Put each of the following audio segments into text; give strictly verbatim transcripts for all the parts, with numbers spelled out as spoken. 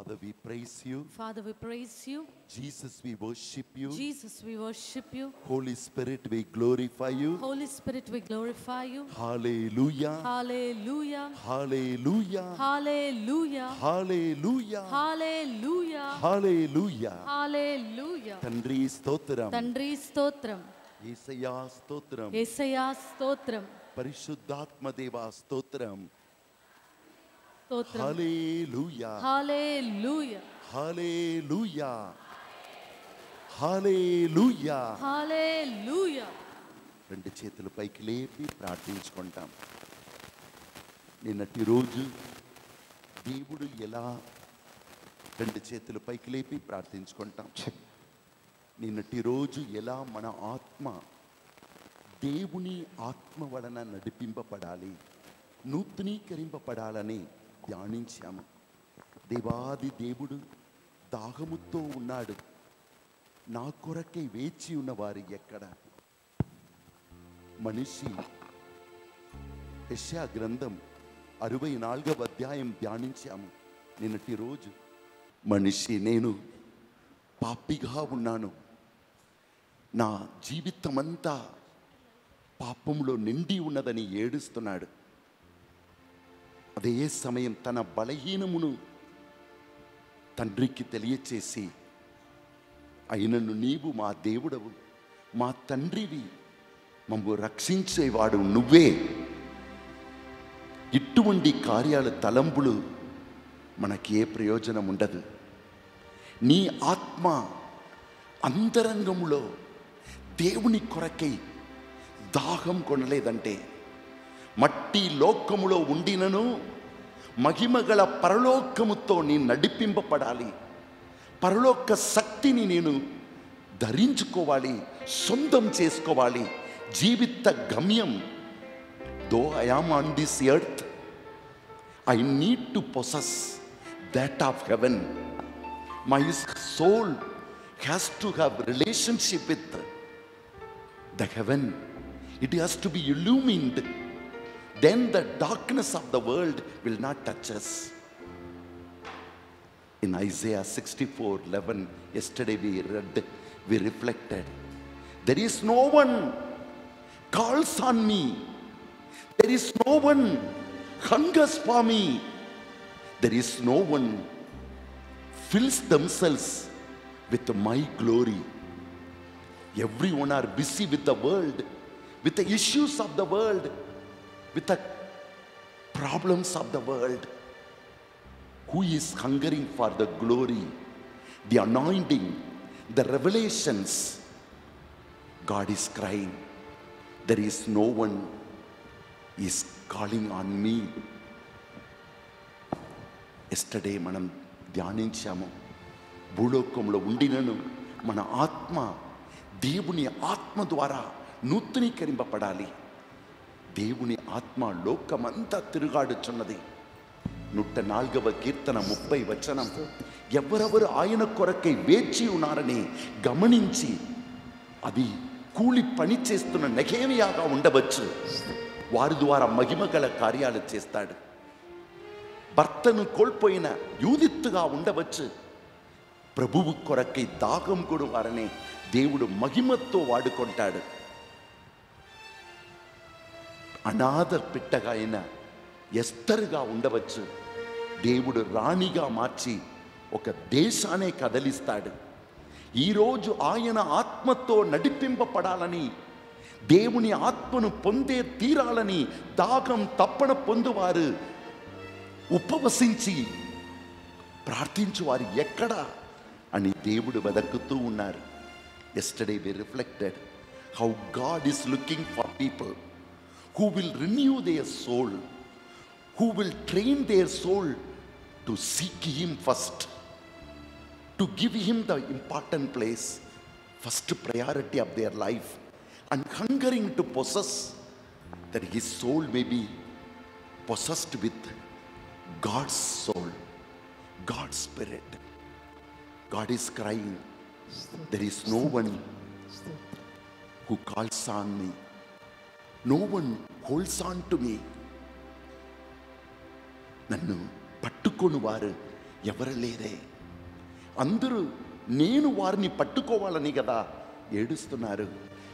Father, we praise you. Father, we praise you. Jesus, we worship you. Jesus, we worship you. Holy Spirit, we glorify you. Holy Spirit, we glorify you. Hallelujah. Hallelujah. Hallelujah. Hallelujah. Hallelujah. Hallelujah. Hallelujah. Hallelujah. తండ్రి స్తోత్రం. తండ్రి స్తోత్రం. యేసయ్యా స్తోత్రం. యేసయ్యా స్తోత్రం. పరిశుద్ధాత్మ దేవా స్తోత్రం. స్తోత్రం. హల్లెలూయా. హల్లెలూయా. హల్లెలూయా. హల్లెలూయా. హల్లెలూయా. రెండు చేతులు పైకి లేపి ప్రార్థించుకుంటాం. నిన్నటి రోజు దేవుడు ఎలా రెండు చేతులు పైకి లేపి ప్రార్థించుకుంటాం. నిన్నటి రోజు ఎలా మన ఆత్మ దేవుని ఆత్మ వలన నడిపింపబడాలి, నూతనీకరింపబడాలని ధ్యానించాము. దేవాది దేవుడు దాహముతో ఉన్నాడు. నా కొరకై వేచి ఉన్నవారు ఎక్కడ? మనిషి యెషయా గ్రంథం అరవై నాలుగవ అధ్యాయం ధ్యానించాము నిన్నటి రోజు. మనిషి నేను పాపిగా ఉన్నాను, నా జీవితమంతా పాపంలో నిండి ఉన్నదని ఏడుస్తున్నాడు. అదే సమయం తన బలహీనమును తండ్రికి తెలియచేసి, అయినను నీవు మా దేవుడవు, మా తండ్రివి, మమ్ము రక్షించేవాడు నువ్వే. ఇటువంటి కార్యాల తలంపులు మనకి ఏ ప్రయోజనం ఉండదు. నీ ఆత్మ అంతరంగంలో దేవుని కొరకై దాహం కొనలేదంటే, మట్టి లోకములో ఉండినను మహిమగల పరలోకముతో నీ నడిపింపబడాలి. పరలోక శక్తిని నేను ధరించుకోవాలి, సొంతం చేసుకోవాలి. జీవిత గమ్యం. Though I am on this earth, I need to possess that of heaven. My soul has to have relationship with the heaven. It has to be illumined. Then the darkness of the world will not touch us. In Isaiah sixty-four eleven, yesterday we read, we reflected. There is no one calls on me. There is no one hungers for me. There is no one fills themselves with my glory. Everyone are busy with the world, with the issues of the world, with the problems of the world. Who is hungering for the glory, the anointing, the revelations? God is crying, there is no one is calling on me. Yesterday మనం ధ్యానించాము, భూలోకంలో ఉండినను మన ఆత్మ దేవుని ఆత్మ ద్వారా నూతనీకరింపబడాలి. దేవుని ఆత్మ లోకమంతా తిరుగాడుచున్నది. నూట నాలుగవ కీర్తన ముప్పై వచనం, ఎవరెవరు ఆయన కొరకై వేచి ఉన్నారని గమనించి, అది కూలి పని చేస్తున్న నెహెమీయాగా ఉండవచ్చు, వారి ద్వారా మహిమగల కార్యాలు చేస్తాడు. భర్తను కోల్పోయిన యూదిత్తుగా ఉండవచ్చు, ప్రభువు కొరకై దాహం కూడా వారనే దేవుడు మహిమతో వాడుకుంటాడు. అనాథ పిట్టగా అయిన ఎస్తరుగా ఉండవచ్చు, దేవుడు రాణిగా మార్చి ఒక దేశానే కదలిస్తాడు. ఈరోజు ఆయన ఆత్మతో నడిపింపబడాలని, దేవుని ఆత్మను పొందే తీరాలని దాహం తప్పన పొందువారు ఉపవసించి ప్రార్థించు వారు ఎక్కడా అని దేవుడు వెదకుతూ ఉన్నారు. Yesterday we reflected how God is looking for people who will renew their soul, who will train their soul to seek him first, to give him the important place, first priority of their life, and hungering to possess, that his soul may be possessed with God's soul, God's spirit. God is crying, there is no one who calls on me, no one holds on to me. నన్ను పట్టుకొని వారు ఎవరు లేరే. అందరూ నేను వారిని పట్టుకోవాలని కదా ఏడుస్తున్నారు.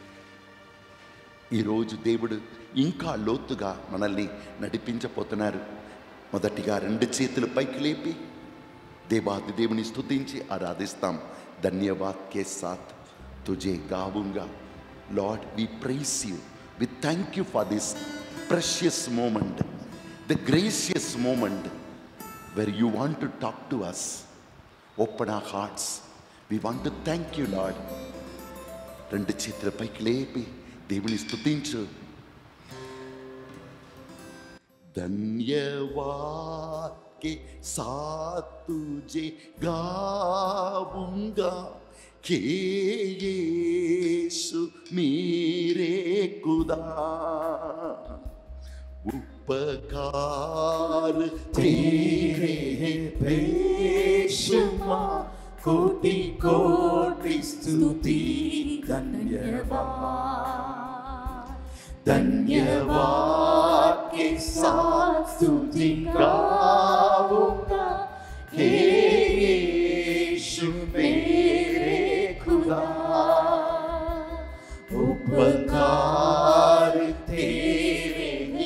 ఈరోజు దేవుడు ఇంకా లోతుగా మనల్ని నడిపించబోతున్నారు. మొదటిగా రెండు చేతులు పైకి లేపి దేవాది దేవుని స్తుతించి ఆరాధిస్తాం. ధన్యవాద్ కే సాత్ తుజే గావుంగా. Lord, we praise you, we thank you for this precious moment, the gracious moment where you want to talk to us. Open our hearts. We want to thank you, Lord. రెండు చేతుల పైకి లేపి దేవుని స్తుతించు. धन्यवाद के साथ तुझे गाऊंगा हे यीशु मेरे खुदा. उपकार तेरे बेशुमार कोटि कोटि स्तुति. धन्यवाद धन्यवाद के साथ स्तुति गाऊंगा हे यीशु मेरे खुदा. उपकार तेरे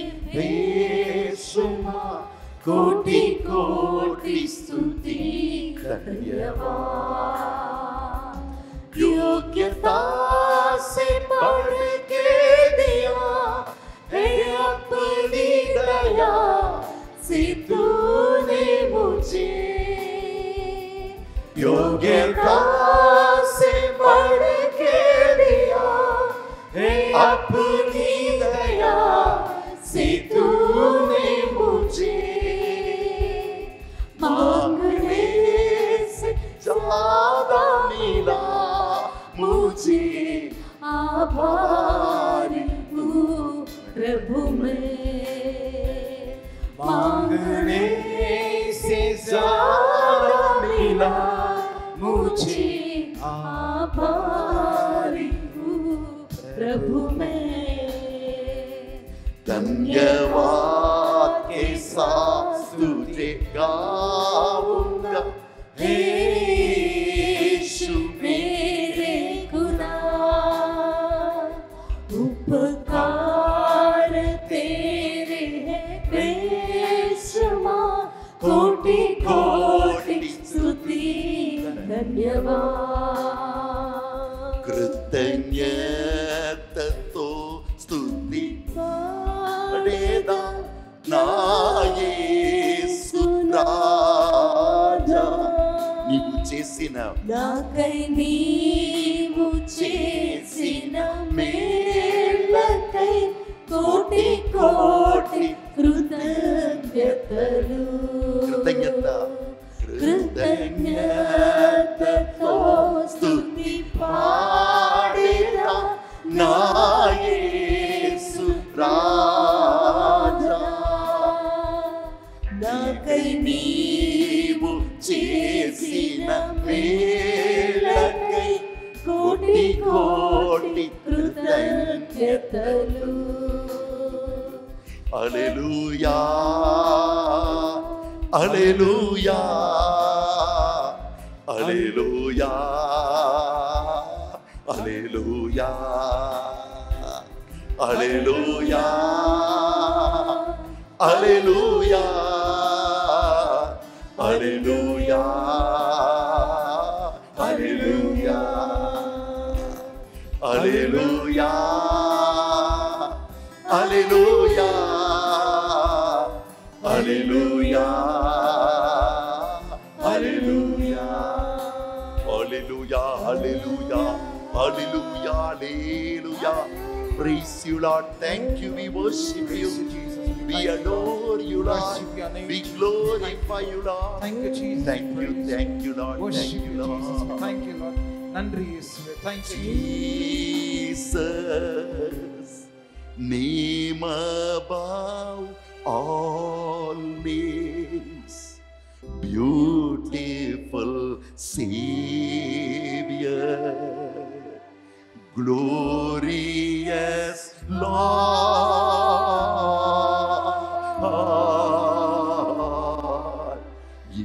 बेशुमार कोटि कोटि स्तुति. धन्यवाद योग्यता से बढ़ के दिया है अपनी दया से तूने मुझे. योग्यता से बढ़ के दिया है अपनी दया से तूने मुझे. मांगने से ज्यादा मिला मुझे. आभारी हूँ प्रभु मैं. मांगने से ज्यादा मिला मुझे. आभारी हूँ प्रभु मैं. धन्यवाद के साथ तुझे गाऊंगा हे यीशु मेरे खुदा. उपकार तेरे हैं बेशुमार कोटि कोटि स्तुति. धन्यवाद कृतज्ञतातो स्तुति पडेदा ना యేసు రాజా. నీవు చేసిన నాకై నీవు చేసిన మేళ్ళకై కోటి కోటి కృతజ్ఞతలు. కృతజ్ఞత కృతజ్ఞతతో స్తుతి పాడేదా నా యేసు రాజా. నాకై నీవు చేసిన మేలకై కోటి కోటి కృతజ్ఞతలు. హల్లెలూయా హల్లెలూయా హల్లెలూయా హల్లెలూయా హల్లెలూయా హల్లెలూయా హల్లెలూయా హల్లెలూయా హల్లెలూయా హల్లెలూయా హల్లెలూయా హల్లెలూయా హల్లెలూయా హల్లెలూయా హల్లెలూయా హల్లెలూయా. Praise you, Lord. Thank you. We worship you. We adore you, Lord. We glorify you, Lord. Thank you, Jesus. Thank you, thank you, Lord. Thank Worship you, you, Jesus. Lord. Thank you, Lord. Nandri Yeshuve. Thank you, Jesus, name above all names, beautiful Savior, glorious Lord,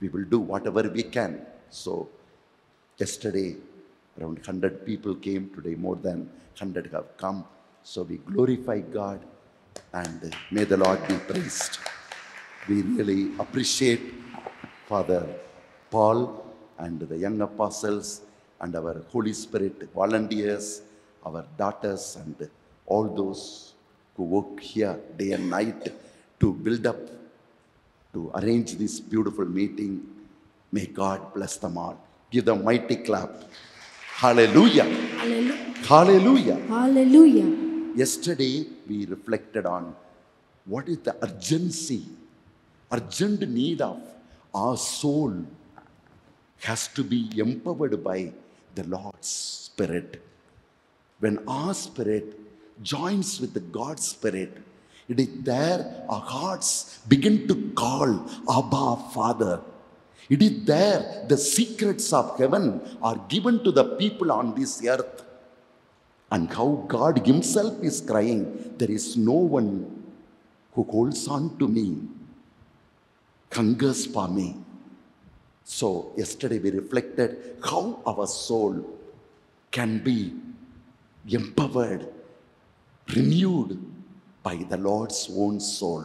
we will do whatever we can. So yesterday around one hundred people came, today more than one hundred have come. So we glorify God and may the Lord be praised. We really appreciate Father Paul and the young apostles and our Holy Spirit volunteers, our daughters and all those who work here day and night to build up, to arrange this beautiful meeting. May God bless them all. Give them a mighty clap. Hallelujah. Hallelujah. Hallelujah. Hallelujah. Yesterday we reflected on what is the urgency, urgent need of our soul has to be empowered by the Lord's Spirit. When our spirit joins with the God's Spirit, it is there our hearts begin to call Abba, Father. It is there the secrets of heaven are given to the people on this earth. And how God himself is crying, there is no one who holds on to me, hungers for me. So yesterday we reflected how our soul can be empowered, renewed by the Lord's own soul.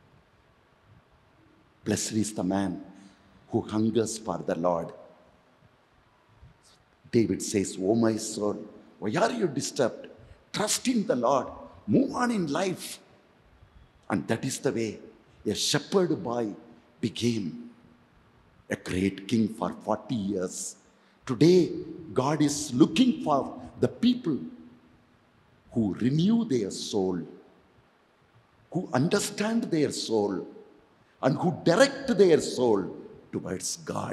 Blessed is the man who hungers for the Lord. David says, "Oh my soul, why are you disturbed? Trust in the Lord. Move on in life." And that is the way a shepherd boy became a great king for forty years. Today, God is looking for the people who renew their soul, who understand their soul, and who direct their soul towards God.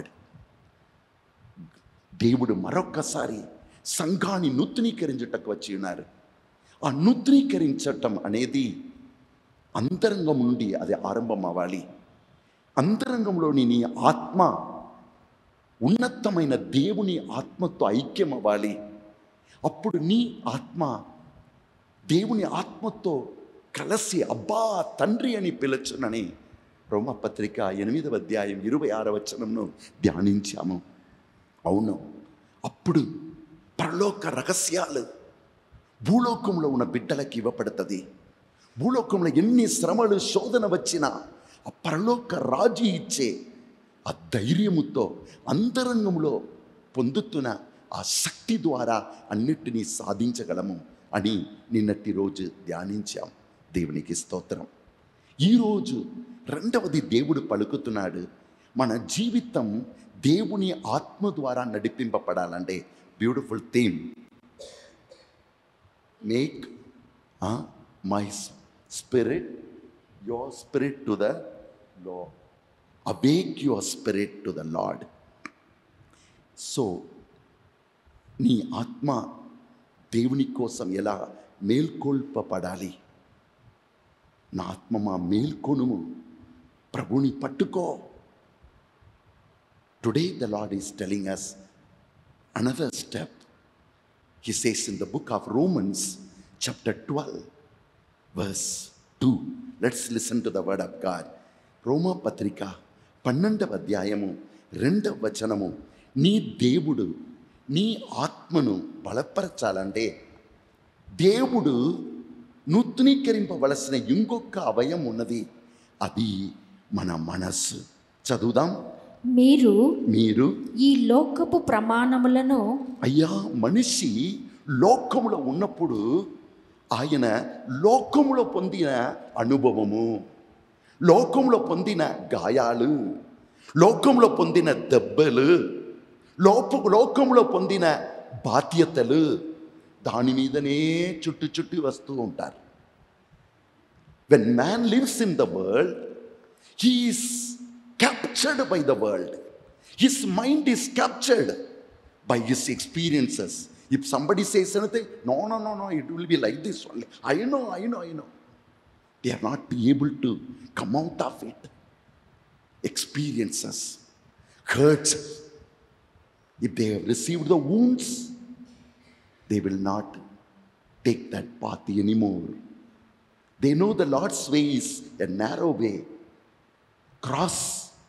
దేవుడు మరొక్కసారి సంఘాన్ని నూతనీకరించుటకు వచ్చి ఉన్నారు. ఆ నూతనీకరించటం అనేది అంతరంగం నుండి అది ఆరంభం అవ్వాలి. అంతరంగంలోని నీ ఆత్మ ఉన్నతమైన దేవుని ఆత్మతో ఐక్యం అవ్వాలి. అప్పుడు నీ ఆత్మ దేవుని ఆత్మతో కలిసి అబ్బా తండ్రి అని పిలచునని రోమపత్రిక ఎనిమిదవ అధ్యాయం ఇరవై ఆరవ వచనంను ధ్యానించాము. అవును, అప్పుడు పరలోక రహస్యాలు భూలోకంలో ఉన్న బిడ్డలకి ఇవ్వబడుతుంది. భూలోకంలో ఎన్ని శ్రమలు శోధన వచ్చినా ఆ పరలోక రాజు ఇచ్చే ఆ ధైర్యముతో అంతరంగంలో పొందుతున్న ఆ శక్తి ద్వారా అన్నిటినీ సాధించగలము అని నిన్నటి రోజు ధ్యానించాం. దేవునికి స్తోత్రం. ఈరోజు రెండవది దేవుడు పలుకుతున్నాడు, మన జీవితం దేవుని ఆత్మ ద్వారా నడిపింపబడాలంటే beautiful theme, make my spirit your spirit to the Lord, awake your spirit to the Lord. So నీ ఆత్మ దేవుని కోసం ఎలా మేల్కొల్పబడాలి? నా ఆత్మ మా మేల్కొనుము, ప్రభుని పట్టుకో. Today the Lord is telling us another step. He says in the book of Romans chapter twelve verse two. Let's listen to the word of God. రోమా పత్రిక పన్నెండవ అధ్యాయము రెండవ వచనము, నీ దేవుడు నీ ఆత్మను బలపరచాలంటే దేవుడు నూతనీకరింపవలసిన ఇంకొక అవయం ఉన్నది, అది మన మనస్సు. చదువుదాం. మీరు మీరు ఈ లోకపు ప్రమాణములను, అయ్యా మనిషి లోకములో ఉన్నప్పుడు ఆయన లోకములో పొందిన అనుభవము, లోకంలో పొందిన గాయాలు, లోకంలో పొందిన దెబ్బలు, లోపు లోకంలో పొందిన బాధ్యతలు, దాని మీదనే చుట్టు చుట్టూ వస్తూ ఉంటారు. When man lives in the world, he is captured by the world. His mind is captured by his experiences. If somebody says anything, no, no, no, no, it will be like this only. I know, I know, I know. They are not able to come out of it. Experiences, hurts. If they have received the wounds, they will not take that path anymore. They know the Lord's way is a narrow way. Cross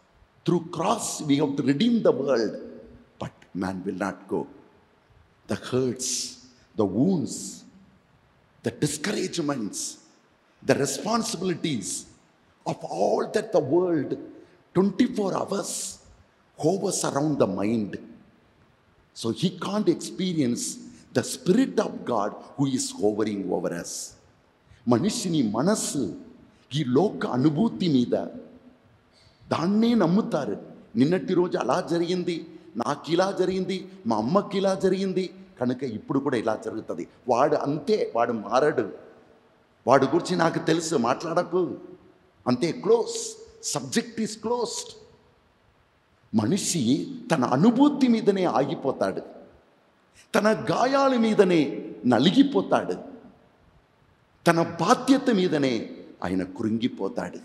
Through cross, we have to redeem the world. But man will not go. The hurts, the wounds, the discouragements, the responsibilities of all that the world twenty-four hours hovers around the mind. So he can't experience the Spirit of God who is hovering over us. మనిషిని మనస్సు ఈ లోక అనుభూతి మీద దాన్నే నమ్ముతారు. నిన్నటి రోజు అలా జరిగింది, నాకు ఇలా జరిగింది, మా అమ్మకి ఇలా జరిగింది, కనుక ఇప్పుడు కూడా ఇలా జరుగుతుంది. వాడు అంతే, వాడు మారడు, వాడు గురించి నాకు తెలుసు, మాట్లాడకు, అంతే, క్లోజ్, సబ్జెక్ట్ ఈస్ క్లోజ్డ్. మనిషి తన అనుభూతి మీదనే ఆగిపోతాడు, తన గాయాల మీదనే నలిగిపోతాడు, తన బాధ్యత మీదనే ఆయన కృంగిపోతాడు.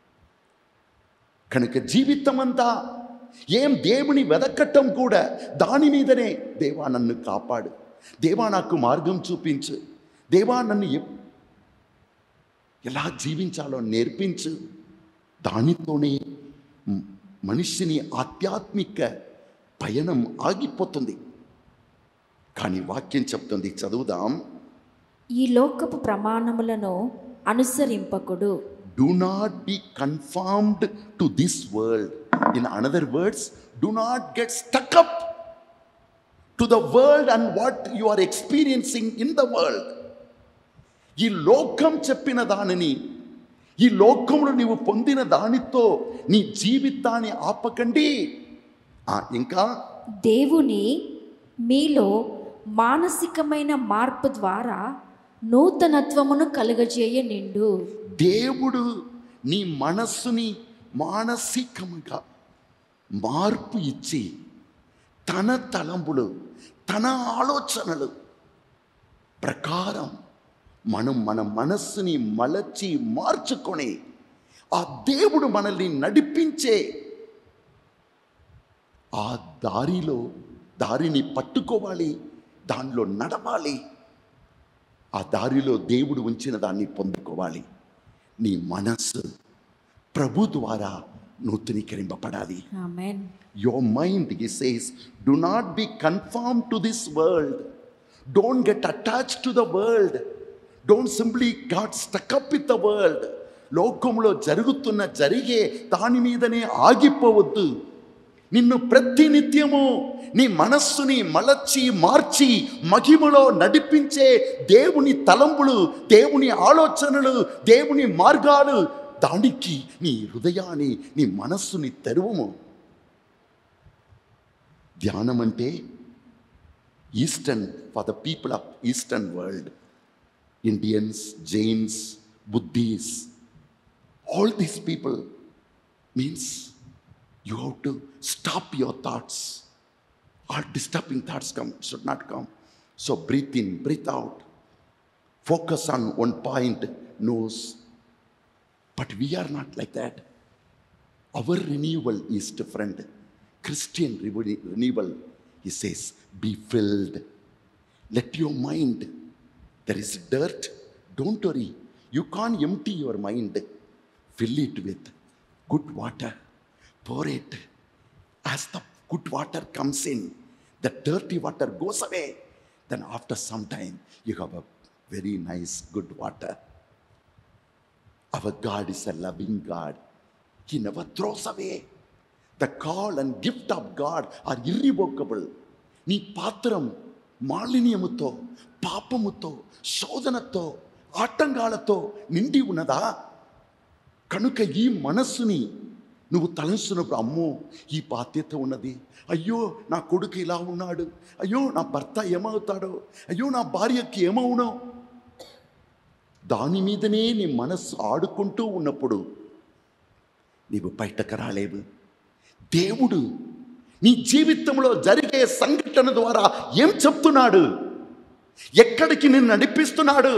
కనుక జీవితం అంతా ఏం దేవుని వెదకట్టం కూడా దాని మీదనే, దేవా నన్ను కాపాడు, దేవా నాకు మార్గం చూపించు, దేవా నన్ను ఎలా జీవించాలో నేర్పించు. దానితోనే మనిషిని ఆధ్యాత్మిక పయనం ఆగిపోతుంది. కానీ వాక్యం చెప్తుంది, చదువుదాం. ఈ లోకపు ప్రమాణములను అనుసరింపకుడు. Do not be conformed to this world. In another words, do not get stuck up to the world and what you are experiencing in the world. ఈ లోకం చెప్పిన దానిని, ఈ లోకంలో నీవు పొందిన దానితో నీ జీవితాన్ని ఆపకండి. ఇంకా దేవుని మీలో మానసికమైన మార్పు ద్వారా నూతనత్వమును కలుగజేయ నిండు. దేవుడు నీ మనస్సుని మానసికముగా మార్పు ఇచ్చి తన తలంపులు, తన ఆలోచనలు ప్రకారం మనం మన మనస్సుని మలచి మార్చుకొని ఆ దేవుడు మనల్ని నడిపించే ఆ దారిలో దారిని పట్టుకోవాలి, దానిలో నడవాలి, ఆ దారిలో దేవుడు ఉంచిన దాన్ని పొందుకోవాలి. నీ మనస్సు ప్రభు ద్వారా నూతనీకరింపబడాలి. ఆమేన్. Your mind, he says, do not be conformed to this world. Don't get attached to the world. Don't simply got stuck up with the world. లోకంలో జరుగుతున్న జరిగే దాని మీదనే ఆగిపోవద్దు. నిన్ను ప్రతి నిత్యము నీ మనస్సుని మలచి మార్చి మహిమలో నడిపించే దేవుని తలంపులు, దేవుని ఆలోచనలు, దేవుని మార్గాలు, దానికి నీ హృదయాన్ని, నీ మనస్సుని తెరువుము. ధ్యానం అంటే eastern, for the people of eastern world, Indians, Jains, Buddhists, all these people means you have to stop your thoughts. All disturbing thoughts come, should not come. So breathe in, breathe out. Focus on one point, nose. But we are not like that. Our renewal is different. Christian renewal, he says, be filled. Let your mind, there is dirt, don't worry. You can't empty your mind. Fill it with good water. Pour it. As the good water comes in, the dirty water goes away. Then after some time, you have a very nice good water. Our God is a loving God. He never throws away. The call and gift of God are irrevocable. నీ పాత్రం మాలిన్యముతో, పాపముతో, శోధనతో, ఆటంకాలతో నిండి ఉన్నదా? కనుక ఈ మనస్సుని నువ్వు తలంచున్నప్పుడు, అమ్మో ఈ బాధ్యత ఉన్నది, అయ్యో నా కొడుకు ఇలా ఉన్నాడు, అయ్యో నా భర్త ఏమవుతాడో, అయ్యో నా భార్యకి ఏమవునో, దాని మీదనే నీ మనస్సు ఆడుకుంటూ ఉన్నప్పుడు నీవు బయటకు రాలేవు. దేవుడు నీ జీవితంలో జరిగే సంఘటన ద్వారా ఏం చెప్తున్నాడు, ఎక్కడికి నిన్ను నడిపిస్తున్నాడు?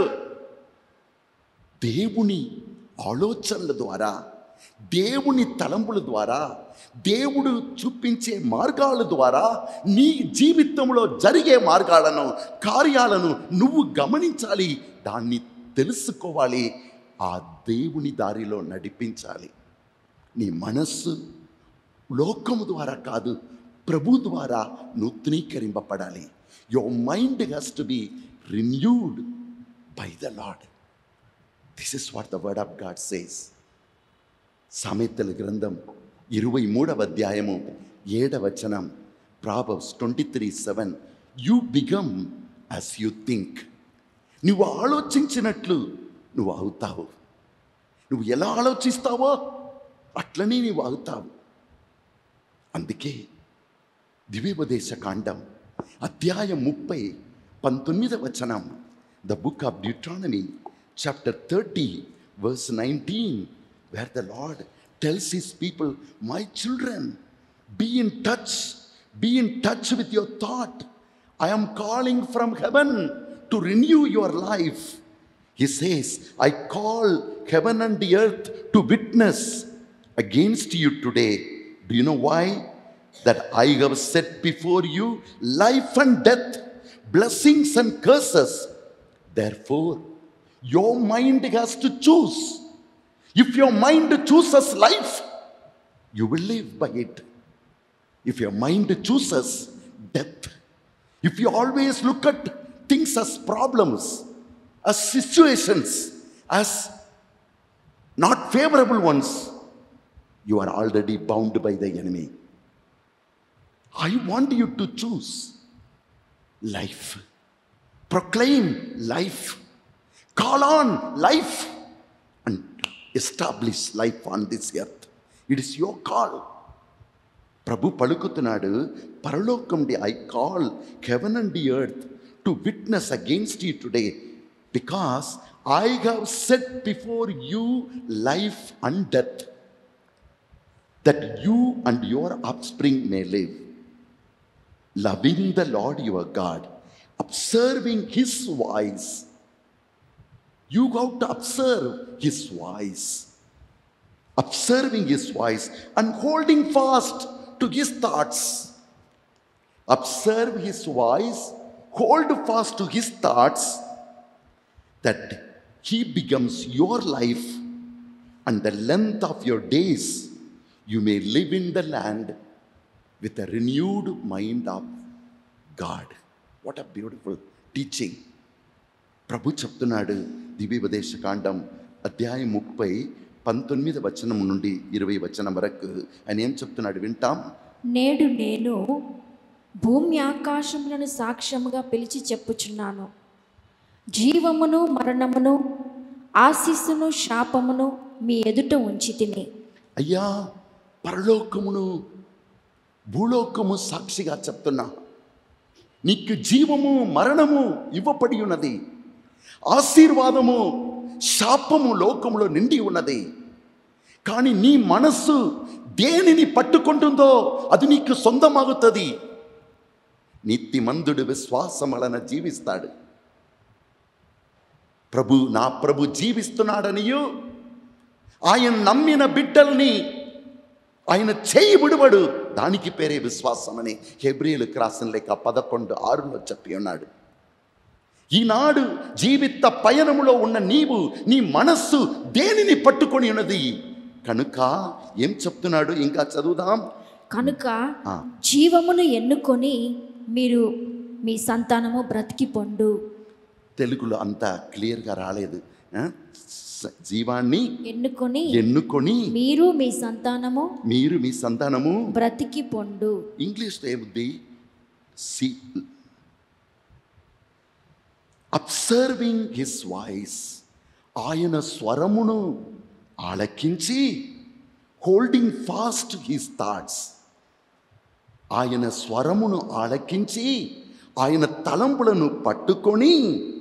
దేవుని ఆలోచనల ద్వారా, దేవుని తలంపుల ద్వారా, దేవుడు చూపించే మార్గాల ద్వారా నీ జీవితంలో జరిగే మార్గాలను, కార్యాలను నువ్వు గమనించాలి, దాన్ని తెలుసుకోవాలి, ఆ దేవుని దారిలో నడిపించాలి. నీ మనస్సు లోకము ద్వారా కాదు, ప్రభు ద్వారా నూతనీకరింపబడాలి. Your mind has to be renewed by the Lord. This is what the word of God says. సామెతల గ్రంథం ఇరవై మూడవ అధ్యాయము ఏడవ వచనం, proverbs twenty three seven, you become as you think. నువ్వు ఆలోచించినట్లు నువ్వు అవుతావు. నువ్వు ఎలా ఆలోచిస్తావో అట్లనే నువ్వు అవుతావు. అందుకే దివ్యోపదేశ కాండం అధ్యాయం ముప్పై పంతొమ్మిదవ వచనం, the book of Deuteronomy chapter thirty verse nineteen, where the Lord tells his people, my children, be in touch, be in touch with your thought. I am calling from heaven to renew your life. He says, I call heaven and the earth to witness against you today. Do you know why? That I have set before you life and death, blessings and curses. Therefore, your mind has to choose. If your mind chooses life, you will live by it. If your mind chooses death, if you always look at things as problems, as situations, as not favorable ones, you are already bound by the enemy. I want you to choose life. Proclaim life. Call on life and establish life on this earth. It is your call. ప్రభు పలుకుతున్నాడు, పరలోకం డి, I call heaven and the earth to witness against you today, because I have set before you life and death, that you and your offspring may live, loving the Lord your God, observing his voice. You have to observe his voice, observing his voice and holding fast to his thoughts. Observe his voice, hold fast to his thoughts, that he becomes your life, and the length of your days you may live in the land with a renewed mind of God. What a beautiful teaching. ప్రభు చెప్తున్నాడు దివ్యోపదేశ కాండం అధ్యాయం ముప్పై పంతొమ్మిది వచనం నుండి ఇరవై వచనం వరకు ఆయన ఏం చెప్తున్నాడు వింటాం. నేడు నేను భూమి ఆకాశములను సాక్ష్యముగా పిలిచి చెప్పుచున్నాను, జీవమును మరణమును ఆశీస్సును శాపమును మీ ఎదుట ఉంచి తిని. అయ్యా, పరలోకమును భూలోకము సాక్షిగా చెప్తున్నా, నీకు జీవము మరణము ఇవ్వబడి ఉన్నది, ఆశీర్వాదము శాపము లోకములో నిండి ఉన్నది. కానీ నీ మనస్సు దేనిని పట్టుకుంటుందో అది నీకు సొంతమవుతుంది. నీతిమంతుడు విశ్వాసం వలన జీవిస్తాడు. ప్రభు, నా ప్రభు జీవిస్తున్నాడనియు ఆయన నమ్మిన బిడ్డల్ని ఆయన చేయి విడువడు, దానికి పేరే విశ్వాసం అని హెబ్రీయులకు రాసిన లేక పదకొండు ఆరులో చెప్పి ఉన్నాడు. ఈనాడు జీవిత పయనములో ఉన్న నీవు, నీ మనస్సు దేనిని పట్టుకొని ఉన్నది? కనుక ఏం చెప్తున్నాడు, ఇంకా చదువుదాం. కనుక జీవమును ఎన్నుకొని మీరు మీ సంతానము బ్రతికి పొండు. తెలుగులో అంత క్లియర్గా రాలేదు. జీవాన్ని ఎన్నుకొని ఎన్నుకొని మీరు మీ సంతానము మీరు మీ సంతానము బ్రతికి పొండు. ఇంగ్లీష్లో ఏముంది? సి అబ్సర్వింగ్ హిస్ వాయిస్, ఆయన స్వరమును ఆలకించి, హోల్డింగ్ ఫాస్ట్ హిస్ థాట్స్, ఆయన స్వరమును ఆలకించి ఆయన తలంపులను పట్టుకొని,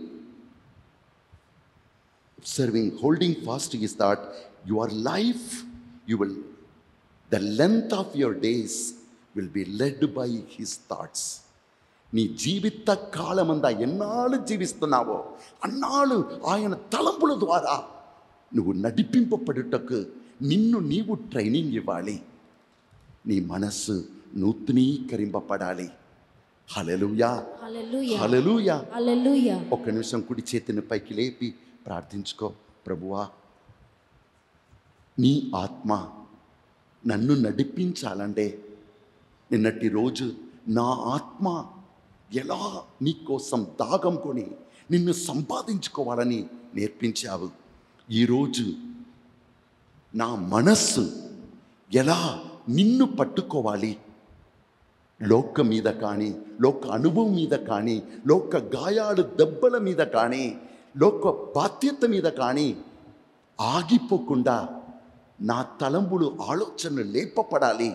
observing, holding fast his thought, your life, you will, the length of your days will be led by his thoughts. నీ జీవిత కాలమంతా ఎన్నాళ్ళు జీవిస్తున్నావో అన్నాళ్ళు ఆయన తలంపుల ద్వారా నువ్వు నడిపింపబడుటకు నిన్ను నీవు ట్రైనింగ్ ఇవ్వాలి. నీ మనస్సు నూతనీకరింపబడాలి. హల్లెలూయా, హల్లెలూయా, హల్లెలూయా, హల్లెలూయా. ఒక్క నిమిషం కుడి చేతిని పైకి లేపి ప్రార్థించుకో. ప్రభువా, నీ ఆత్మ నన్ను నడిపించాలంటే నిన్నటి రోజు నా ఆత్మ ఎలా నీ కోసం దాగం కొని నిన్ను సంపాదించుకోవాలని నేర్పించావు. ఈరోజు నా మనస్సు ఎలా నిన్ను పట్టుకోవాలి, లోక మీద కానీ, లోక అనుభవం మీద కానీ, లోక గాయాలు దెబ్బల మీద కానీ, లోక బాధ్యత మీద కానీ ఆగిపోకుండా నా తలంపులు ఆలోచనలు లేపపడాలి.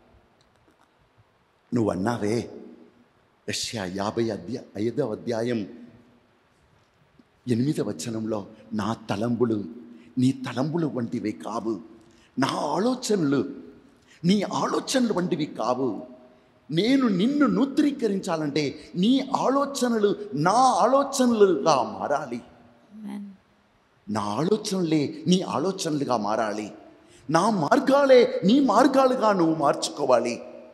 నువ్వు అన్నావే యెషయా యాభై అధ్యాయ ఐదవ అధ్యాయం ఎనిమిదవ వచనంలో, నా తలంపులు నీ తలంపులు వంటివి కావు, నా ఆలోచనలు నీ ఆలోచనలు వంటివి కావు. నేను నిన్ను నూతనీకరించాలంటే నీ ఆలోచనలు నా ఆలోచనలుగా మారాలి. నా ఆలోచనలే నీ ఆలోచనలుగా మారాలి. నా మార్గాలే నీ మార్గాలుగా నువ్వు మార్చుకోవాలి.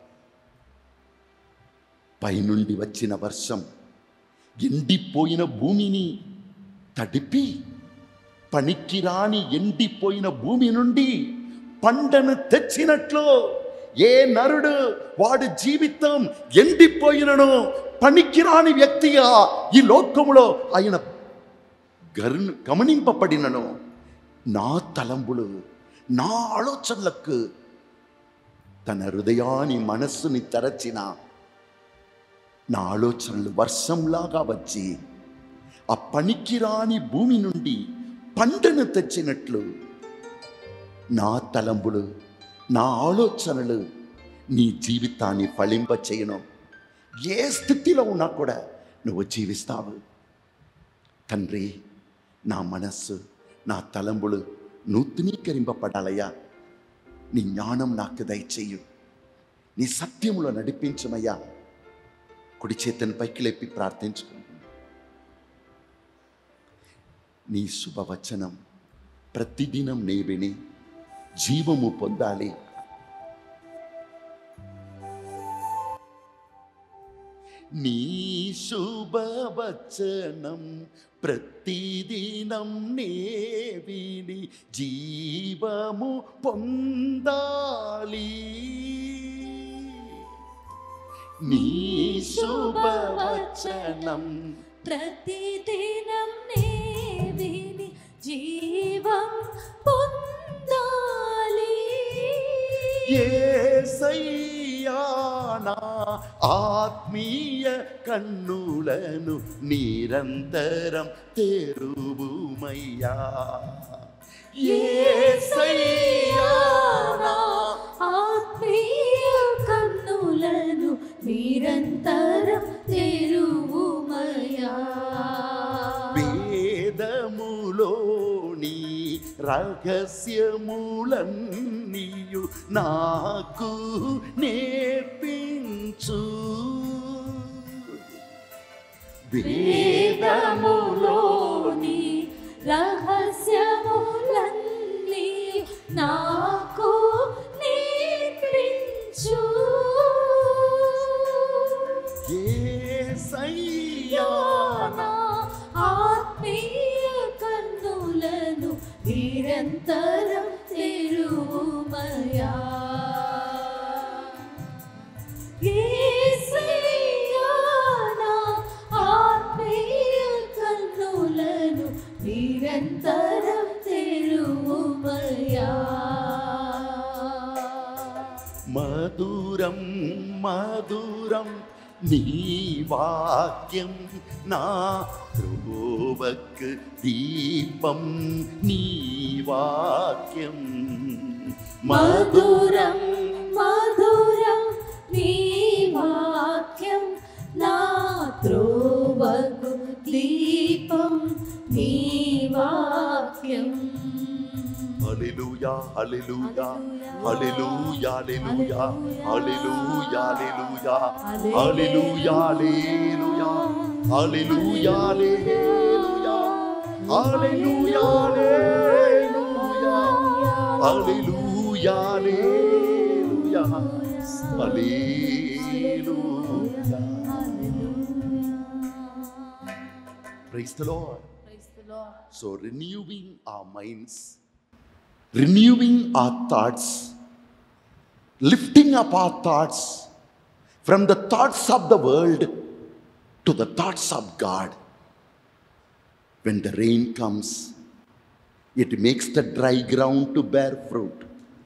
పైనుండి వచ్చిన వర్షం ఎండిపోయిన భూమిని తడిపి, పనికిరాని ఎండిపోయిన భూమి నుండి పంటను తెచ్చినట్లు ఏ నరుడు వాడి జీవితం ఎండిపోయినను పనికిరాని వ్యక్తిగా ఈ లోకములో ఆయన గర్ను గమనింపబడినను, నా తలంపులు నా ఆలోచనలకు తన హృదయాన్ని మనస్సుని తెరచిన నా ఆలోచనలు వర్షంలాగా వచ్చి ఆ పనికిరాని భూమి నుండి పంటను తెచ్చినట్లు నా తలంపులు నా ఆలోచనలు నీ జీవితాన్ని ఫలింప చేయను. ఏ స్థితిలో ఉన్నా కూడా నువ్వు జీవిస్తావు. తండ్రి, నా మనస్సు నా తలంపులు నూతనీకరింపబడాలయ్యా. నీ జ్ఞానం నాకు దయచేయు, నీ సత్యములో నడిపించమయ్యా. కుడి చేతిని పైకి లేపి ప్రార్థించుకుంటున్నాను. నీ శుభవచనం ప్రతిదినం నే విని జీవము పొందాలి. నీ శుభవచనం ప్రతిదినం నే విని జీవము పొందాలి. నీ శుభవచనం ప్రతిదినం నే విని జీవం పొందాలి. యేసయ్యా, నా ఆత్మీయ కన్నులను నిరంతరం తెరువుమయ్యా. యేసయ్యా, నా ఆత్మీయ కన్నులను నిరంతరం తెరువుమయ్యా. వేదములోని రహస్యములన్నీయు నాకు నేర్పించు. వేదములోని రహస్యములన్నీ నాకు నేర్పించు. యేసయ్యా, నా ఆత్మీయ కన్నులను నిరంతరం తెరువుమయ్యా. యేసయ్యా, నా ఆత్మీయ కన్నులను నిరంతరం తెరువుమయ్యా. మధురం మధురం నీ వాక్యం, నా త్రోవకు దీపం నీ వాక్యం. మధురం మధురం నీ వాక్యం, నా త్రోవకు దీపం నీ వాక్యం. హల్లెలూయా, హల్లెలూయా, హల్లెలూయా, హల్లెలూయా, హల్లెలూయా, హల్లెలూయా, హల్లెలూయా, హల్లెలూయా, హల్లెలూయా, హల్లెలూయా, హల్లెలూయా, హల్లెలూయా, హల్లెలూయా. Praise the Lord. So renewing our minds, renewing our thoughts, lifting up our thoughts from the thoughts of the world to the thoughts of God. When the rain comes, it makes the dry ground to bear fruit.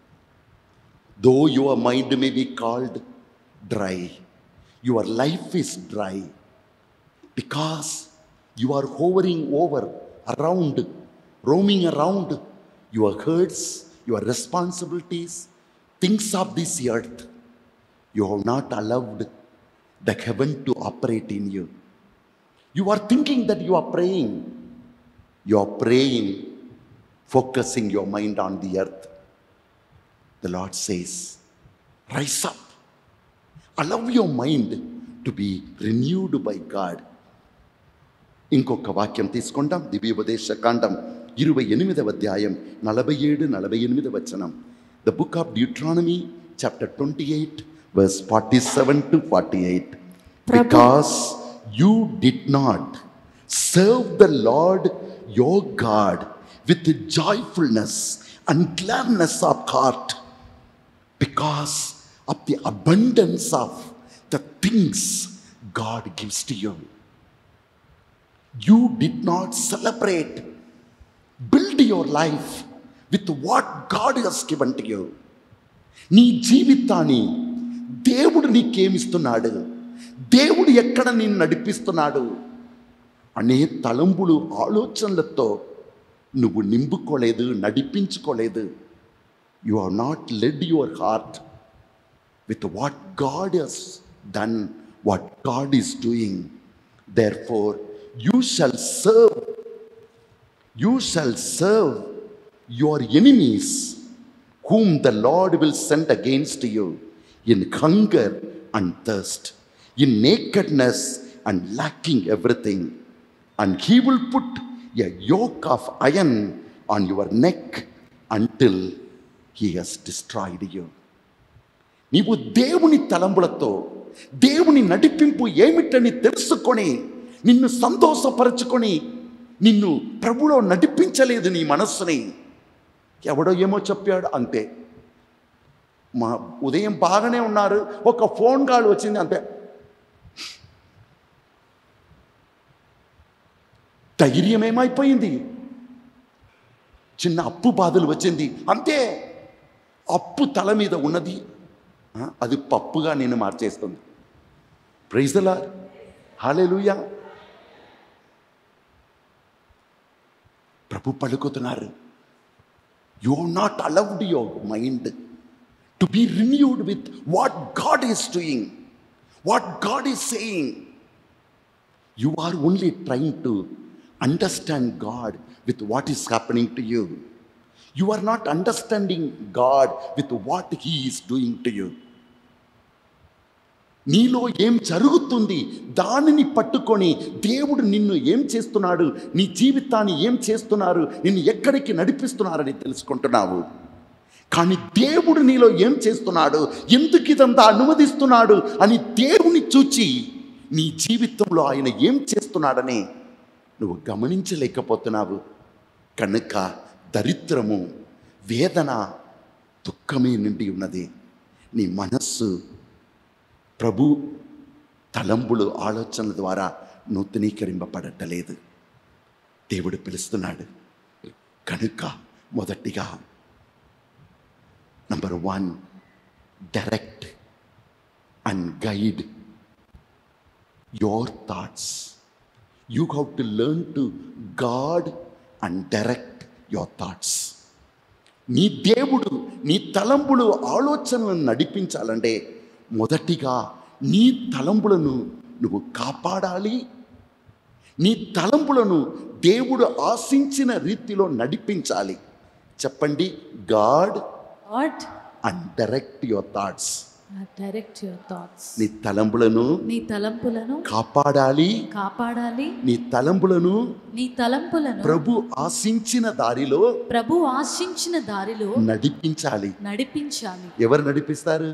Though your mind may be called dry, your life is dry because you are hovering over, around, roaming around your hurts, your responsibilities, things of this earth. You have not allowed the heaven to operate in you. You are thinking that you are praying. You are praying, focusing your mind on the earth. The Lord says, rise up. Allow your mind to be renewed by God. ఇంకొక వాక్యం తీసుకుంటాం. దివ్యోపదేశ కాండం ఇరవై ఎనిమిదవ అధ్యాయం నలభై ఏడు నలభై ఎనిమిది వచనం. The book of Deuteronomy chapter twenty eight verse forty seven to forty eight. Because you did not serve the Lord your God with joyfulness and gladness of heart, because of the abundance of the things God gives to you. You did not celebrate, build your life with what God has given to you. నీ జీవితాన్ని దేవుడు నీకేమిస్తున్నాడు, దేవుడు ఎక్కడ నిన్ను నడిపిస్తున్నాడు అనే తలంపులు ఆలోచనలతో నువ్వు నింపుకోలేదు, నడిపించుకోలేదు. You have not led your heart with what God has done, what God is doing. Therefore, you shall serve, you shall serve your enemies, whom the Lord will send against you, in hunger and thirst, in nakedness and lacking everything. And he will put a yoke of iron on your neck until he has destroyed you. నీవు దేవుని తలంపులతో దేవుని నడిపింపు ఏమిటని తెలుసుకొని నిన్ను సంతోషపరచుకొని నిన్ను ప్రభులో నడిపించలేదు నీ మనస్సుని. ఎవడో ఏమో చెప్పాడు అంతే. మా ఉదయం బాగానే ఉన్నారు, ఒక ఫోన్ కాల్ వచ్చింది అంతే. ధైర్యం ఏమైపోయింది, చిన్న అప్పు బాధలు వచ్చింది అంతే. అప్పు తల మీద ఉన్నది, అది పప్పుగా నేను మార్చేస్తుంది. Praise the Lord, hallelujah. ప్రభు పలుకుతున్నారు, you are not allowed your mind to be renewed with what God is doing, what God is saying. You are only trying to understand God with what is happening to you. You are not understanding God with what he is doing to you. నీలో ఏం జరుగుతుంది దానిని పట్టుకొని దేవుడు నిన్ను ఏం చేస్తున్నాడు, నీ జీవితాన్ని ఏం చేస్తున్నారు, నిన్ను ఎక్కడికి నడిపిస్తున్నారని తెలుసుకుంటున్నావు. కానీ దేవుడు నీలో ఏం చేస్తున్నాడు, ఎందుకు ఇదంతా అనుమతిస్తున్నాడు అని దేవుని చూచి నీ జీవితంలో ఆయన ఏం చేస్తున్నాడని నువ్వు గమనించలేకపోతున్నావు. కనుక దరిద్రము, వేదన, దుఃఖమే నిండి ఉన్నది. నీ మనస్సు ప్రభు తలంపులు ఆలోచనల ద్వారా నూతనీకరింపబడటలేదు. దేవుడు పిలుస్తున్నాడు. కనుక మొదటిగా number one, direct and guide your thoughts. You have to learn to guard and direct your thoughts. నీ దేవుడు నీ తలంపులు ఆలోచనలను నడిపించాలంటే మొదటిగా నీ తలంపులను నువ్వు కాపాడాలి. నీ తలంపులను దేవుడు ఆశించిన రీతిలో నడిపించాలి. చెప్పండి, God and direct your thoughts. Direct your thoughts. నీ తలంపులను నీ తలంపులను కాపాడాలి కాపాడాలి నీ తలంపులను నీ తలంపులను ప్రభు ఆశించిన దారిలో ప్రభు ఆశించిన దారిలో నడిపించాలి నడిపించాలి. ఎవరు నడిపిస్తారు?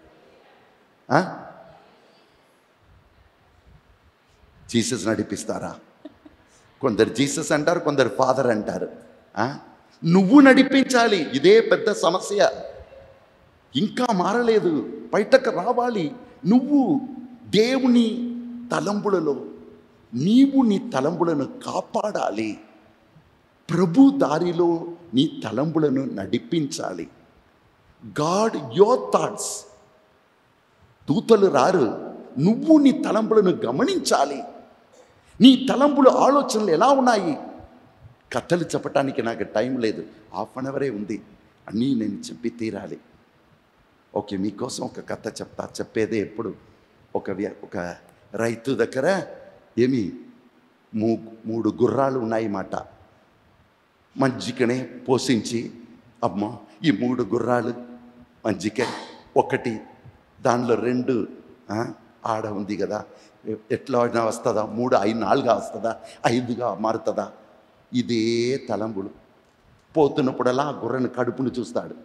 జీసస్ నడిపిస్తారా? కొందరు జీసస్ అంటారు, కొందరు ఫాదర్ అంటారు. నువ్వు నడిపించాలి. ఇదే పెద్ద సమస్య. ఇంకా మారలేదు, బయటకు రావాలి. నువ్వు దేవుని తలంపులలో నీవు నీ తలంపులను కాపాడాలి. ప్రభు దారిలో నీ తలంపులను నడిపించాలి. God your thoughts. దూతలు రారు, నువ్వు నీ తలంపులను గమనించాలి. నీ తలంపులు ఆలోచనలు ఎలా ఉన్నాయి? కథలు చెప్పటానికి నాకు టైం లేదు, హాఫ్ అన్ అవరే ఉంది, అన్నీ నేను చెప్పి తీరాలి. ఓకే, మీకోసం ఒక కథ చెప్తా. చెప్పేదే ఎప్పుడు ఒక వ్య- ఒక రైతు దగ్గర ఏమి మూ మూడు గుర్రాలు ఉన్నాయి మాట. మజ్జిగనే పోషించి, అమ్మ ఈ మూడు గుర్రాలు మజ్జిగ ఒకటి, దానిలో రెండు ఆ, ఆడ ఉంది కదా, ఎట్లా అయినా వస్తుందా, మూడు ఐదు నాలుగా వస్తుందా, ఐదుగా మారుతుందా, ఇదే తలంపులు. పోతున్నప్పుడల్లా ఆ గుర్రని కడుపును చూస్తాడు.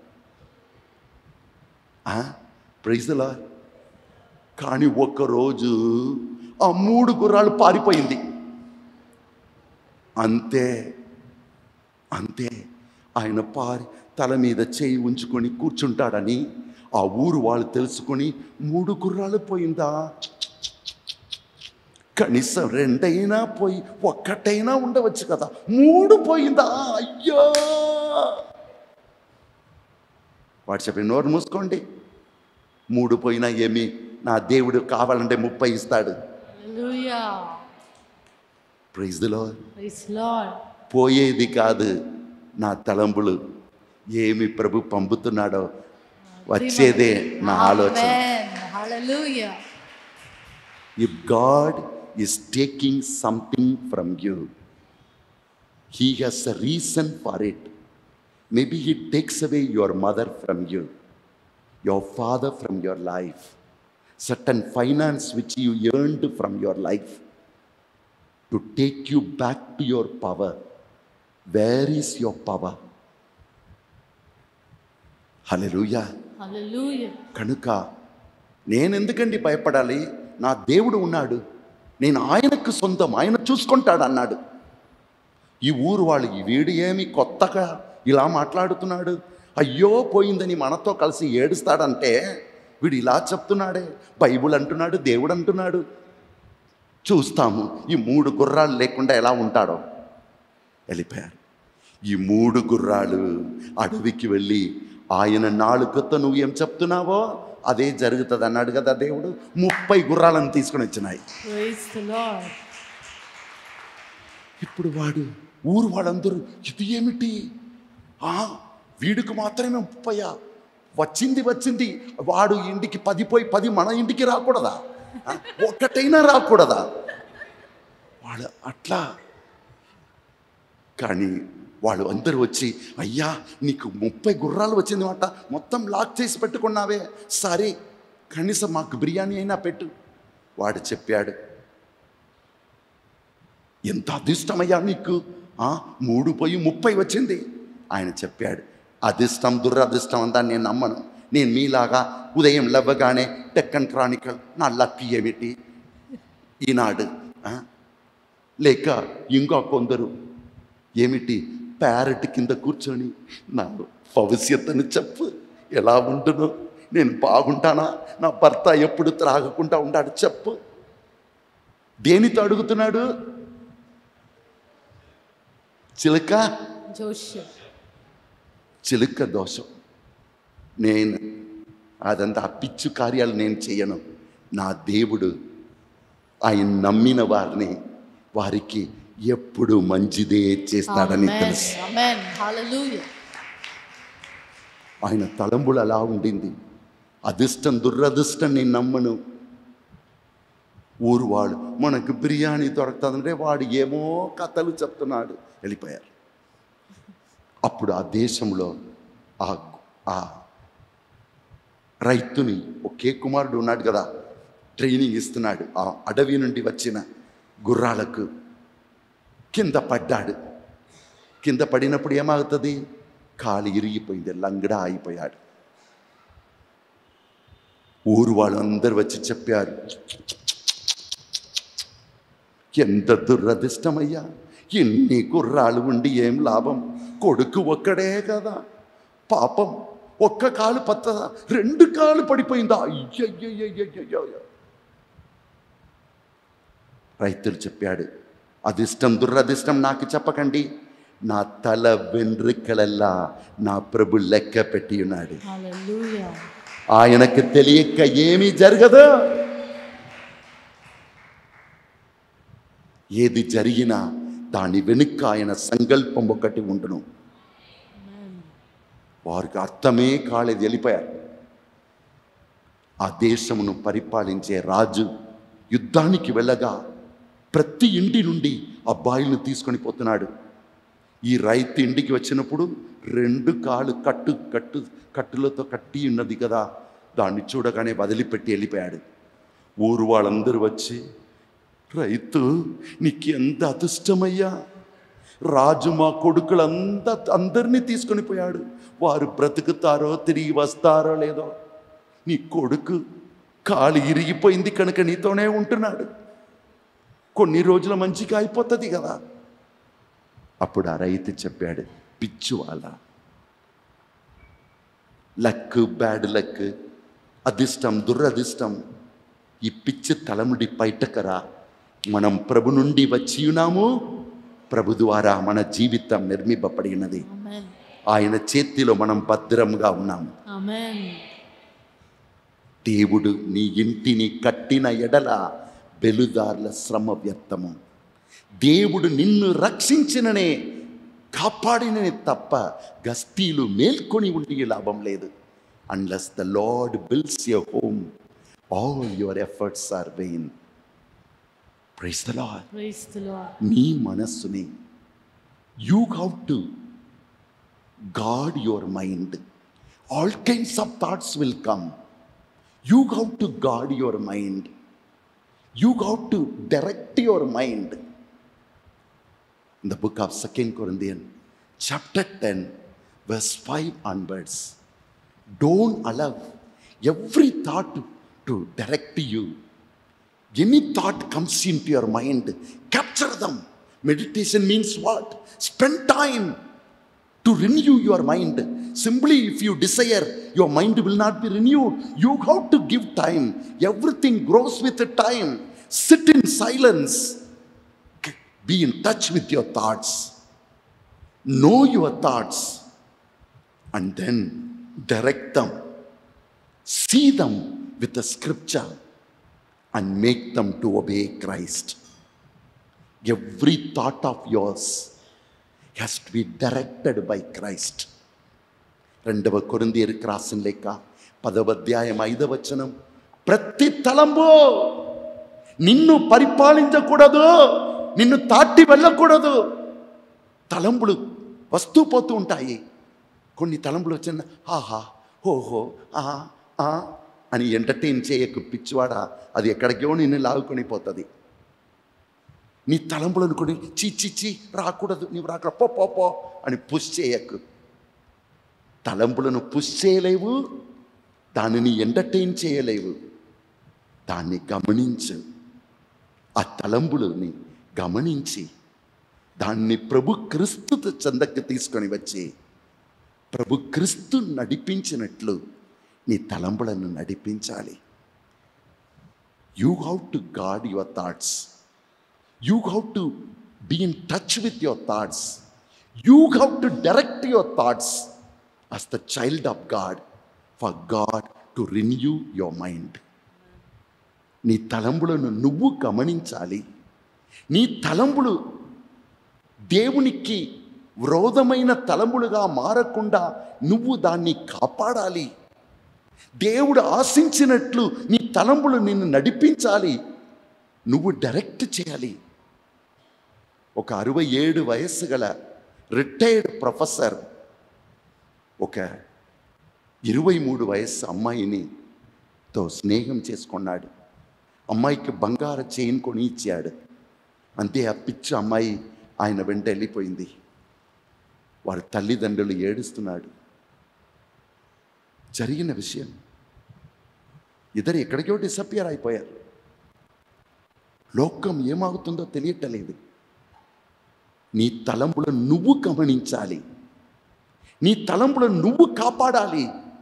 Praise the Lord. కానీ ఒక్కరోజు ఆ మూడు గుర్రాలు పారిపోయింది. అంతే అంతే ఆయన పారి తల మీద చేయి ఉంచుకొని కూర్చుంటాడని ఆ ఊరు వాళ్ళు తెలుసుకొని, మూడు గుర్రాలు పోయిందా, కనీసం రెండైనా పోయి ఒక్కటైనా ఉండవచ్చు కదా, మూడు పోయిందా, అయ్యో. వాడు చెప్పి, నోరు మూసుకోండి, మూడు పోయినా ఏమి, నా దేవుడు కావాలంటే ముప్పై ఇస్తాడు. Hallelujah. Praise the Lord. Praise Lord. పోయేది కాదు నా తలంపులు, ఏమి ప్రభు పంపుతున్నాడో వచ్చేదే నా ఆలోచన. Amen. Hallelujah. If God is taking something from you, He has a reason for it. Maybe He takes away your mother from you, your father from your life, certain finance which you earned from your life, to take you back to your power. Where is your power? Hallelujah. Hallelujah. కనుక నేనెందుకండి భయపడాలి? నా దేవుడు ఉన్నాడు, నేను ఆయనకు సొంతం, ఆయన చూసుకుంటాడు అన్నాడు. ఈ ఊరు వాళ్ళు, ఈ వీడు ఏమి కొత్తగా ఇలా మాట్లాడుతున్నాడు, అయ్యో పోయిందని మనతో కలిసి ఏడుస్తాడంటే వీడు ఇలా చెప్తున్నాడే, బైబుల్ అంటున్నాడు, దేవుడు అంటున్నాడు. చూస్తాము ఈ మూడు గుర్రాలు లేకుండా ఎలా ఉంటాడో. వెళ్ళిపోయారు. ఈ మూడు గుర్రాలు అడవికి వెళ్ళి, ఆయన నాలుకతో నువ్వు ఏం చెప్తున్నావో అదే జరుగుతుంది అన్నాడు కదా దేవుడు. ముప్పై గుర్రాలను తీసుకొని వచ్చినాయి. Praise the Lord. ఇప్పుడు వాడు ఊరు వాళ్ళందరూ, ఇది ఏమిటి, ఆ వీడికి మాత్రమే ముప్పయ్యా, వచ్చింది వచ్చింది, వాడు ఇంటికి పది పోయి పది మన ఇంటికి రాకూడదా, ఆ, ఒక్కటైనా రాకూడదా, వాడు అట్లా. కానీ వాళ్ళు అందరూ వచ్చి, అయ్యా నీకు ముప్పై గుర్రాలు వచ్చింది మాట, మొత్తం లాక్ చేసి పెట్టుకున్నావే, సరే కనీసం మాకు బిర్యానీ అయినా పెట్టు. వాడు చెప్పాడు, ఎంత అదృష్టమయ్యా నీకు, ఆ మూడు పోయి ముప్పై వచ్చింది. ఆయన చెప్పాడు, అదృష్టం దురదృష్టం అంతా నేను నమ్మను. నేను మీలాగా ఉదయం లవ్వగానే డెక్కన్ క్రానికల్ నా లక్ ఏమిటి ఈనాడు, లేక ఇంకా కొందరు ఏమిటి ప్యారెట్ కింద కూర్చొని నా భవిష్యత్తుని చెప్పు, ఎలా ఉంటును, నేను బాగుంటానా, నా భర్త ఎప్పుడు త్రాగకుండా ఉంటాడు చెప్పు. దేనితో అడుగుతున్నాడు? చిలుక జోషం. చిలుక దోషం. నేను అదంతా ఆ పిచ్చు కార్యాలు నేను చేయను. నా దేవుడు ఆయన నమ్మిన వారిని వారికి ఎప్పుడు మంచిదే చేస్తాడని Amen. తెలుసు. Amen. Hallelujah. ఆయన తలంబులు అలా ఉండింది. అదృష్టం దురదృష్టం నేను నమ్మను. ఊరు వాడు మనకు బిర్యానీ దొరుకుతుందంటే వాడు ఏమో కథలు చెప్తున్నాడు. వెళ్ళిపోయారు. అప్పుడు ఆ దేశంలో ఆ ఆ రైతుని ఒకే కుమారుడు ఉన్నాడు కదా, ట్రైనింగ్ ఇస్తున్నాడు. ఆ అడవి నుండి వచ్చిన గుర్రాలకు కింద పడ్డాడు. కింద పడినప్పుడు ఏమవుతుంది? కాలు ఇరిగిపోయింది, లంగడా అయిపోయాడు. ఊరు వాళ్ళందరూ వచ్చి చెప్పారు, ఎంత దురదృష్టమయ్యా, ఎన్ని గుర్రాలు ఉండి ఏం లాభం, కొడుకు ఒక్కడే కదా, పాపం ఒక్క కాలు పచ్చదా, రెండు కాలు పడిపోయిందా, అయ్యయ్యయ్యయ్యయ్యో. రైతులు చెప్పాడు, అదిష్టం దురదిష్టం నాకు చెప్పకండి, నా తల వెంట్రుకలల్లా నా ప్రభు లెక్క పెట్టి ఉన్నాడు. హల్లెలూయా. ఆయనకు తెలియక ఏమీ జరగదు. ఏది జరిగినా దాని వెనుక ఆయన సంకల్పం ఒకటి ఉండును. వారికి అర్థమే కాలేదు, వెళ్ళిపోయారు. ఆ దేశమును పరిపాలించే రాజు యుద్ధానికి వెళ్ళగా ప్రతి ఇంటి నుండి అబ్బాయిలను తీసుకొని పోతున్నాడు. ఈ రైతు ఇంటికి వచ్చినప్పుడు రెండు కాళ్ళు కట్టు కట్టు కట్టులతో కట్టి ఉన్నది కదా, దాన్ని చూడగానే వదిలిపెట్టి వెళ్ళిపోయాడు. ఊరు వాళ్ళందరూ వచ్చి, రైతు నీకు ఎంత అదృష్టమయ్యా, రాజు మా కొడుకులంతా అందరినీ తీసుకొని పోయాడు, వారు బ్రతుకుతారో తిరిగి వస్తారో లేదో, నీ కొడుకు కాలు ఇరిగిపోయింది కనుక నీతోనే ఉంటున్నాడు, కొన్ని రోజుల మంచిగా అయిపోతుంది కదా. అప్పుడు ఆ రైతు చెప్పాడు, పిచ్చు వాళ్ళ లక్, బ్యాడ్ లక్, అదిష్టం దురదిష్టం, ఈ పిచ్చి తలముడి బయటకరా, మనం ప్రభు నుండి వచ్చి ఉన్నాము, ప్రభు ద్వారా మన జీవితం నిర్మింపబడి ఉన్నది, ఆయన చేతిలో మనం భద్రంగా ఉన్నాము. దేవుడు నీ ఇంటిని కట్టిన ఎడల బెలుదార్ల శ్రమ వ్యర్థము. దేవుడు నిన్ను రక్షించిననే కాపాడిననే తప్ప గస్తీలు మేల్కొని ఉండి లాభం లేదు. Unless the Lord builds your home, all your efforts are vain. Praise the Lord. Praise the Lord. నీ మనస్సుని you how to guard your mind. All kinds of thoughts will come. You how to guard your mind. You how to direct your mind. In the book of Second Corinthians chapter ten verse five onwards, don't allow every thought to, to direct you. Any thought comes into your mind, capture them. Meditation means what? Spend time to renew your mind. Simply if you desire, your mind will not be renewed. You have to give time. Everything grows with the time. Sit in silence. Be in touch with your thoughts. Know your thoughts and then direct them. See them with the scripture and make them to obey Christ. Every thought of yours has to be directed by Christ. రెండవ కొరింథీయులకు రాసిన లేఖ పదవ అధ్యాయం ఐదవ వచనం, ప్రతి తలంపు నిన్ను పరిపాలించకూడదు, నిన్ను తాటి వెళ్ళకూడదు. తలంపులు వస్తూ పోతూ ఉంటాయి. కొన్ని తలంపులు వచ్చిన ఆహా ఓహో ఆహా ఆ అని ఎంటర్టైన్ చేయకు పిచ్చివాడా, అది ఎక్కడికో నిన్ను లాగుకొని పోతుంది. నీ తలంపులు అనుకుని చీ చీ చీ రాకూడదు, నీవు రాక పో పో పో అని పుష్ చేయకు. తలంపులను పుష్ చేయలేవు, దానిని ఎంటర్టైన్ చేయలేవు. దాన్ని గమనించు. ఆ తలంపులని గమనించి దాన్ని ప్రభు క్రీస్తు చెందకు తీసుకొని వచ్చి ప్రభు క్రీస్తు నడిపించినట్లు నీ తలంపులను నడిపించాలి. You have to guard your thoughts. You have to be in touch with your thoughts. You have to direct your thoughts as the child of God, for God to renew your mind. నీ తలంపులను నువ్వు గమనించాలి. నీ తలంపులు దేవునికి విరోధమైన తలంపులుగా మారకుండా నువ్వు దాన్ని కాపాడాలి. దేవుడు ఆశించినట్లు నీ తలంపులు నిన్ను నడిపించాలి, నువ్వు డైరెక్ట్ చేయాలి. ఒక అరవై ఏడు వయస్సు గల రిటైర్డ్ ప్రొఫెసర్ ఒక ఇరవై మూడు వయస్సు అమ్మాయిని తో స్నేహం చేసుకున్నాడు. అమ్మాయికి బంగారు చైన్ కొని ఇచ్చాడు. అంతే, ఆ పిచ్చి అమ్మాయి ఆయన వెంట వెళ్ళిపోయింది. వారి తల్లిదండ్రులు ఏడుస్తున్నాడు. జరిగిన విషయం, ఇద్దరు ఎక్కడికో డిసపియర్ అయిపోయారు. లోకం ఏమవుతుందో తెలియటలేదు. నీ తలంపులను నువ్వు గమనించాలి, నీ తలంపులను నువ్వు కాపాడాలి.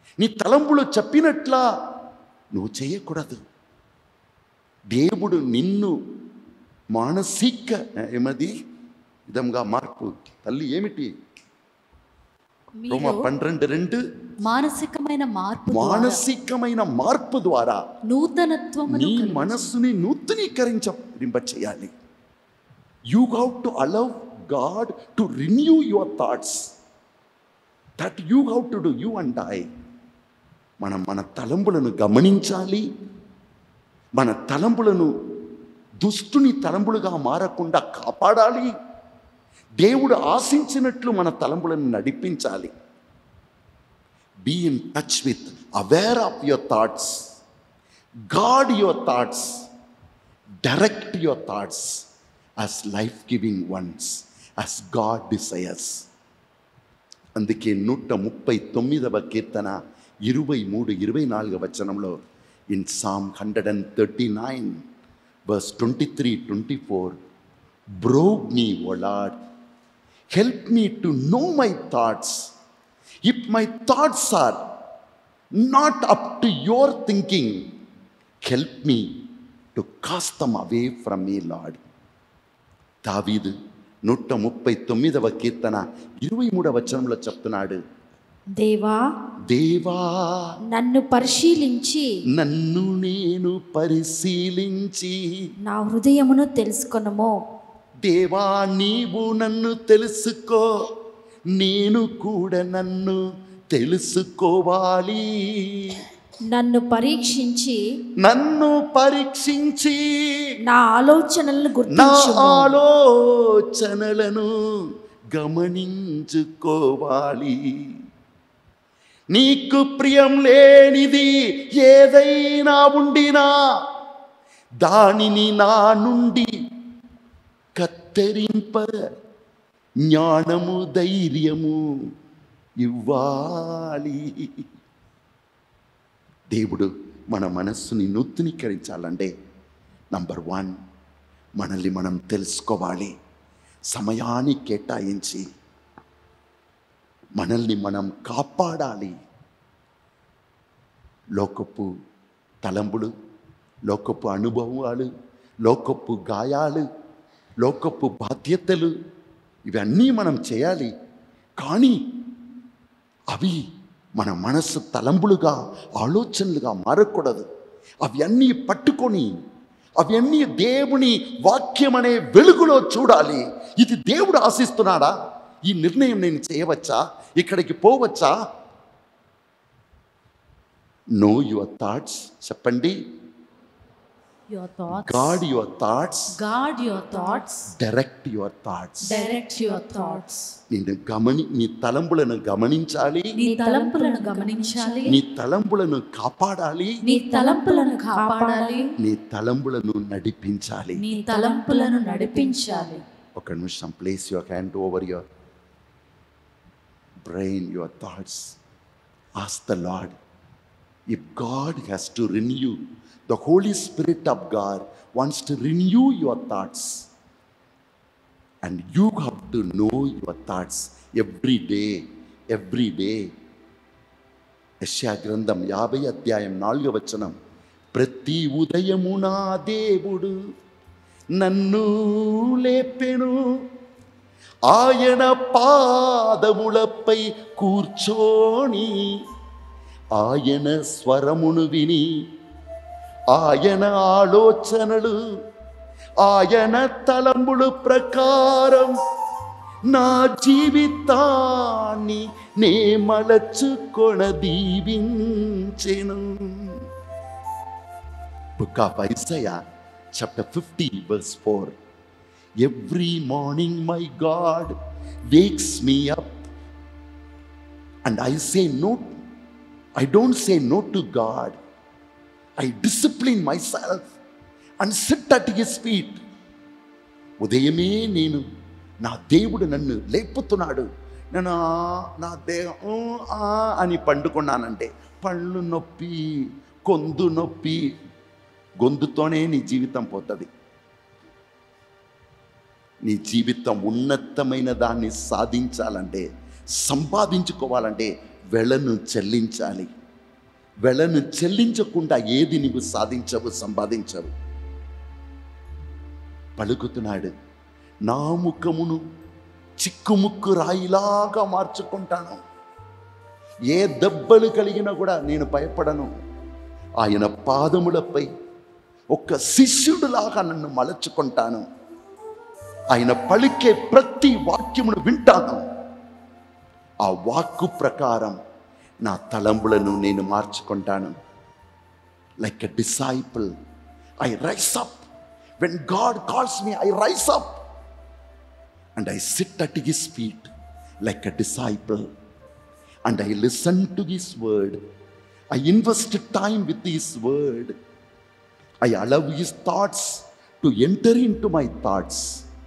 నీ తలంపులు చెప్పినట్లా నువ్వు చేయకూడదు. దేవుడు నిన్ను మానసిక ఏమది విధంగా మార్పు తల్లి ఏమిటి రోమా పన్నెండు రెండు మానసికమైన మార్పు మానసికమైన మార్పు ద్వారా నూతనత్వమును నీ మనస్సుని నూతనీకరింప చేయాలి. You have to allow God to renew your thoughts. That you have to do. You and I మనం మన తలంపులను గమనించాలి. మన తలంపులను దుష్టుని తలంపులుగా మారకుండా కాపాడాలి. దేవుడు ఆశించినట్లు మన తలంపులను నడిపించాలి. Be in touch with, aware of your thoughts, guard your thoughts, direct your thoughts as life giving ones, as God desires. అందుకే నూట ముప్పై తొమ్మిదవ కీర్తన ఇరవై మూడు ఇరవై నాలుగవ వచనంలో in Psalm hundred and thirty nine verse twenty three twenty four, probe me O Lord, help me to know my thoughts. If my thoughts are not up to your thinking, help me to cast them away from me, Lord. దావీదు నూట ముప్పై తొమ్మిదవ కీర్తన ఇరవై మూడవ వచనంలో చెప్తున్నాడు, దేవా దేవా నన్ను పరిశీలించి నన్ను నేను పరిశీలించి నా హృదయమును తెలుసుకొనుము. దేవా నీవు నన్ను తెలుసుకో, నేను కూడా నన్ను తెలుసుకోవాలి. నన్ను పరీక్షించి నన్ను పరీక్షించి నా ఆలోచనలను నా గుర్తించుము. ఆలోచనలను గమనించుకోవాలి. నీకు ప్రియం లేనిది ఏదైనా ఉండినా దానిని నా నుండి కత్తెరింప జ్ఞానము ధైర్యము ఇవ్వాలి. దేవుడు మన మనస్సుని నూతనీకరించాలంటే నంబర్ వన్, మనల్ని మనం తెలుసుకోవాలి. సమయాన్ని కేటాయించి మనల్ని మనం కాపాడాలి. లోకపు తలంపులు, లోకపు అనుభవాలు, లోకపు గాయాలు, లోకపు బాధ్యతలు ఇవన్నీ మనం చేయాలి. కానీ అవి మన మనస్సు తలంపులుగా ఆలోచనలుగా మారకూడదు. అవి అన్నీ పట్టుకొని అవి అన్నీ దేవుని వాక్యం అనే వెలుగులో చూడాలి. ఇది దేవుడు ఆశిస్తున్నాడా? ఈ నిర్ణయం నేను చేయవచ్చా? ఇక్కడికి పోవచ్చా? Know your thoughts. చెప్పండి. your thoughts, guard your thoughts, guard your thoughts, direct your thoughts. direct your thoughts. నేను గమని నీ తలంపులను గమనించాలి, నీ తలంపులను గమనించాలి, నీ తలంపులను కాపాడాలి, నీ తలంపులను కాపాడాలి, నీ తలంపులను నడిపించాలి. నీ తలంపులను నడిపించాలి. ఒక నిమిషం, place your hand over your brain, your thoughts. Ask the Lord. If God has to renew, the Holy Spirit of God wants to renew your thoughts, and you have to know your thoughts every day, every day. యెషయా గ్రంథం యాభై అధ్యాయం నాలుగవ వచనం, ప్రతి ఉదయము నా దేవుడు నన్ను లేపెను, ఆయన పాదములపై కూర్చోని ఆయన స్వరమును విని ఆయన ఆలోచనలు ఆయన తలంపులు ప్రకారం నా జీవితాన్ని నే మలచుకొన దీవించెను. Book of Isaiah chapter fifty verse four. Every morning my God wakes me up and I say no, I don't say no to God. I discipline myself and sit at his feet. ఉదయమే నేను నా దేవుడు నన్ను లేపుతున్నాడు, నేను నా దేహం అని పండుకున్నానంటే పళ్ళు నొప్పి, గొంతు నొప్పి, గొంతుతోనే నీ జీవితం పోతుంది. నీ జీవితం ఉన్నతమైన దాన్ని సాధించాలంటే, సంపాదించుకోవాలంటే వెలను చెల్లించాలి. వెలను చెల్లించకుండా ఏది నీవు సాధించవు, సంపాదించవు. పలుకుతున్నాడు, నా ముఖమును చిక్కుముక్కు రాయిలాగా మార్చుకుంటాను. ఏ దెబ్బలు కలిగినా కూడా నేను భయపడను. ఆయన పాదములపై ఒక శిష్యుడిలాగా నన్ను మలచుకుంటాను. ఆయన పలికే ప్రతి వాక్యమును వింటాను. ఆ వాక్కు ప్రకారం నా తలంపులను నేను మార్చుకుంటాను. Like a disciple I rise up. When God calls me, I rise up and I sit at his feet like a disciple and I listen to his word. I invest time with his word. I allow his thoughts to enter into my thoughts,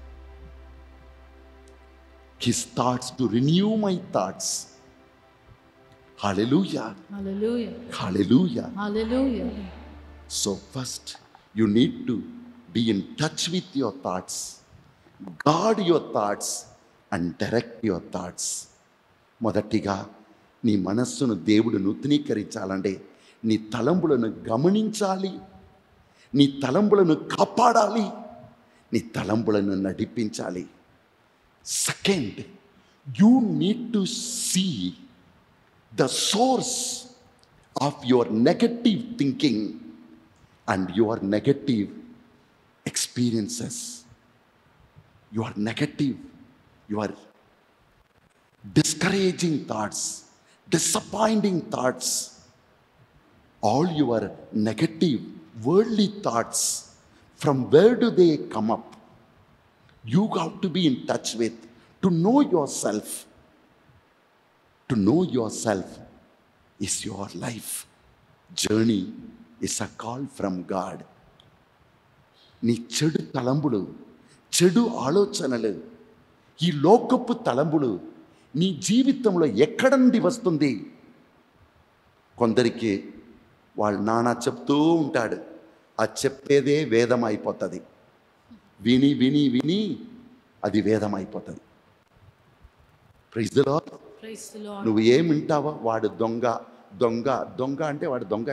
his thoughts to renew my thoughts. Hallelujah. Hallelujah. Hallelujah. Hallelujah. So first you need to be in touch with your thoughts, guard your thoughts and direct your thoughts. మొదటిగా నీ మనస్సును దేవుడు నూతనీకరించాలంటే నీ తలంపులను గమనించాలి, నీ తలంపులను కాపాడాలి, నీ తలంపులను నడిపించాలి. Second, you need to see the source of your negative thinking and your negative experiences, your negative, your discouraging thoughts, disappointing thoughts, all your negative worldly thoughts, from where do they come up? You got to be in touch with, to know yourself. To know yourself is your life journey, is a call from God. నీ చెడు తలంపులు, చెడు ఆలోచనలు, ఈ లోకపు తలంపులు నీ జీవితంలో ఎక్కడ నుండి వస్తుంది? కొందరికి వాళ్ళ నాన్న చెప్తూ ఉంటాడు, ఆ చెప్పేదే వేదం అయిపోతుంది. విని విని విని అది వేదం అయిపోతుంది. Praise the Lord. Praise the Lord. నువ్వు ఏం వింటావో వాడు దొంగ దొంగ దొంగ అంటే వాడు దొంగ.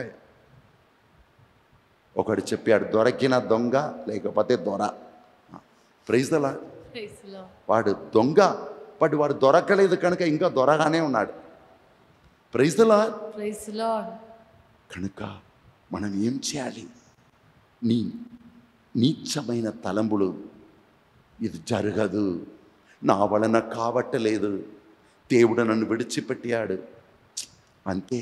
ఒకడు చెప్పాడు, దొరకిన దొంగ లేకపోతే దొర. Praise the Lord. Praise the Lord. వాడు దొంగ, బట్ వాడు దొరకలేదు కనుక ఇంకా దొరగానే ఉన్నాడు. Praise the Lord. Praise the Lord. కనుక మనం ఏం చేయాలి? నీ నీచమైన తలంపులు, ఇది జరగదు, నా వలన కావట్లేదు, దేవుడు నన్ను విడిచిపెట్టాడు, అంతే.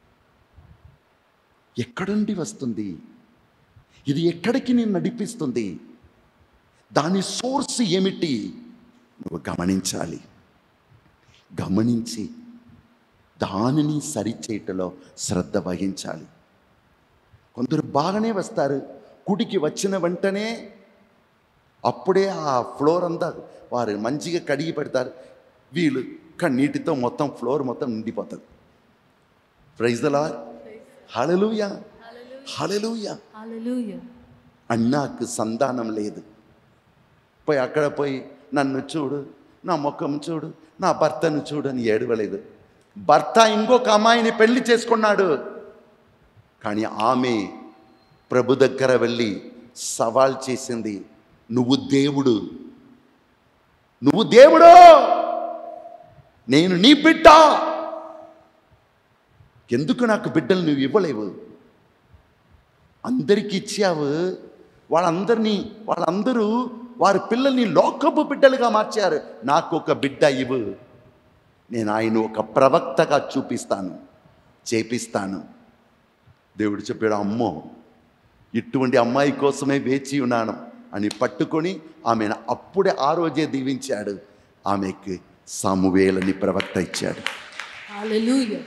ఎక్కడుండి వస్తుంది ఇది? ఎక్కడికి నేను నడిపిస్తుంది? దాని సోర్స్ ఏమిటి? నువ్వు గమనించాలి. గమనించి దానిని సరిచేయటలో శ్రద్ధ వహించాలి. కొందరు బాగానే వస్తారు, గుడికి వచ్చిన వెంటనే అప్పుడే ఆ ఫ్లోర్ అంతా వారు మంచిగా కడిగి పెడతారు. వీళ్ళు నీటితో మొత్తం ఫ్లోర్ మొత్తం నిండిపోతుంది. Praise the Lord. Hallelujah. Hallelujah. Hallelujah. అన్నాకు సంతానం లేదు. పోయి అక్కడ పోయి నన్ను చూడు, నా ముఖం చూడు, నా భర్తను చూడు అని ఏడవలేదు. భర్త ఇంకొక అమ్మాయిని పెళ్లి చేసుకున్నాడు, కానీ ఆమె ప్రభు దగ్గర వెళ్ళి సవాల్ చేసింది, నువ్వు దేవుడు, నువ్వు దేవుడు, నేను నీ బిడ్డ, ఎందుకు నాకు బిడ్డలు నువ్వు ఇవ్వలేవు? అందరికి ఇచ్చావు, వాళ్ళందరినీ వాళ్ళందరూ వారి పిల్లల్ని లోకపు బిడ్డలుగా మార్చారు. నాకు ఒక బిడ్డ ఇవ్వు, నేను ఆయన ఒక ప్రవక్తగా చూపిస్తాను, చేపిస్తాను. దేవుడు చెప్పాడు, అమ్మో ఇటువంటి అమ్మాయి కోసమే వేచి ఉన్నాను అని పట్టుకొని ఆమెను అప్పుడే ఆ రోజే దీవించాడు. ఆమెకి సామువేలని ప్రవక్త ఇచ్చాడు. Hallelujah.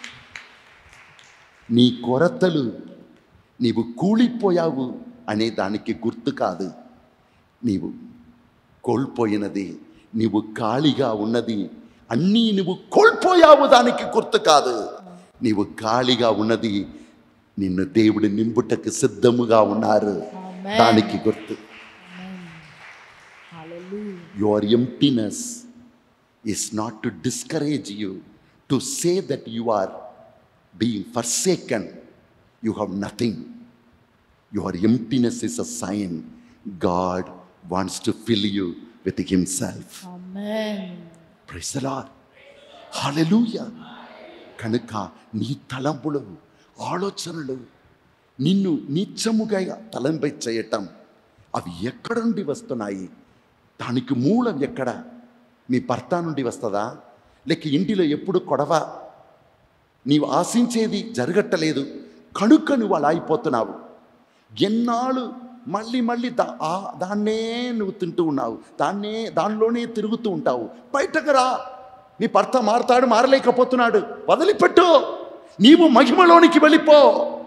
నీ కొరతలు నీవు కూలిపోయావు అనే దానికి గుర్తు కాదు. నీవు కోల్పోయినది, నీవు ఖాళీగా ఉన్నది అన్నీ నువ్వు కోల్పోయావు దానికి గుర్తు కాదు. నీవు ఖాళీగా ఉన్నది నిన్ను దేవుడు నింపుటకు సిద్ధముగా ఉన్నారు, Amen. దానికి గుర్తు. Amen. Hallelujah. Your emptiness is not to discourage you, to say that you are being forsaken, you have nothing. Your emptiness is a sign God wants to fill you with himself. Amen. Praise the Lord. Hallelujah. కనుక నీ తలంపులు, ఆలోచనలు నిన్ను నీచముగా తలంపై చేయటం అవి ఎక్కడ నుండి వస్తున్నాయి? దానికి మూలం ఎక్కడ? మీ భర్త నుండి వస్తుందా? లేక ఇంటిలో ఎప్పుడు కొడవ? నీవు ఆశించేది జరగట్టలేదు కనుక నువ్వు అలా అయిపోతున్నావు. ఎన్నాళ్ళు మళ్ళీ మళ్ళీ దా దాన్నే నువ్వు తింటూ ఉన్నావు, దాన్నే దానిలోనే తిరుగుతూ ఉంటావు. బయటకు రా. నీ భర్త మారతాడు, మారలేకపోతున్నాడు, వదిలిపెట్టు. నీవు మహిమలోనికి వెళ్ళిపో.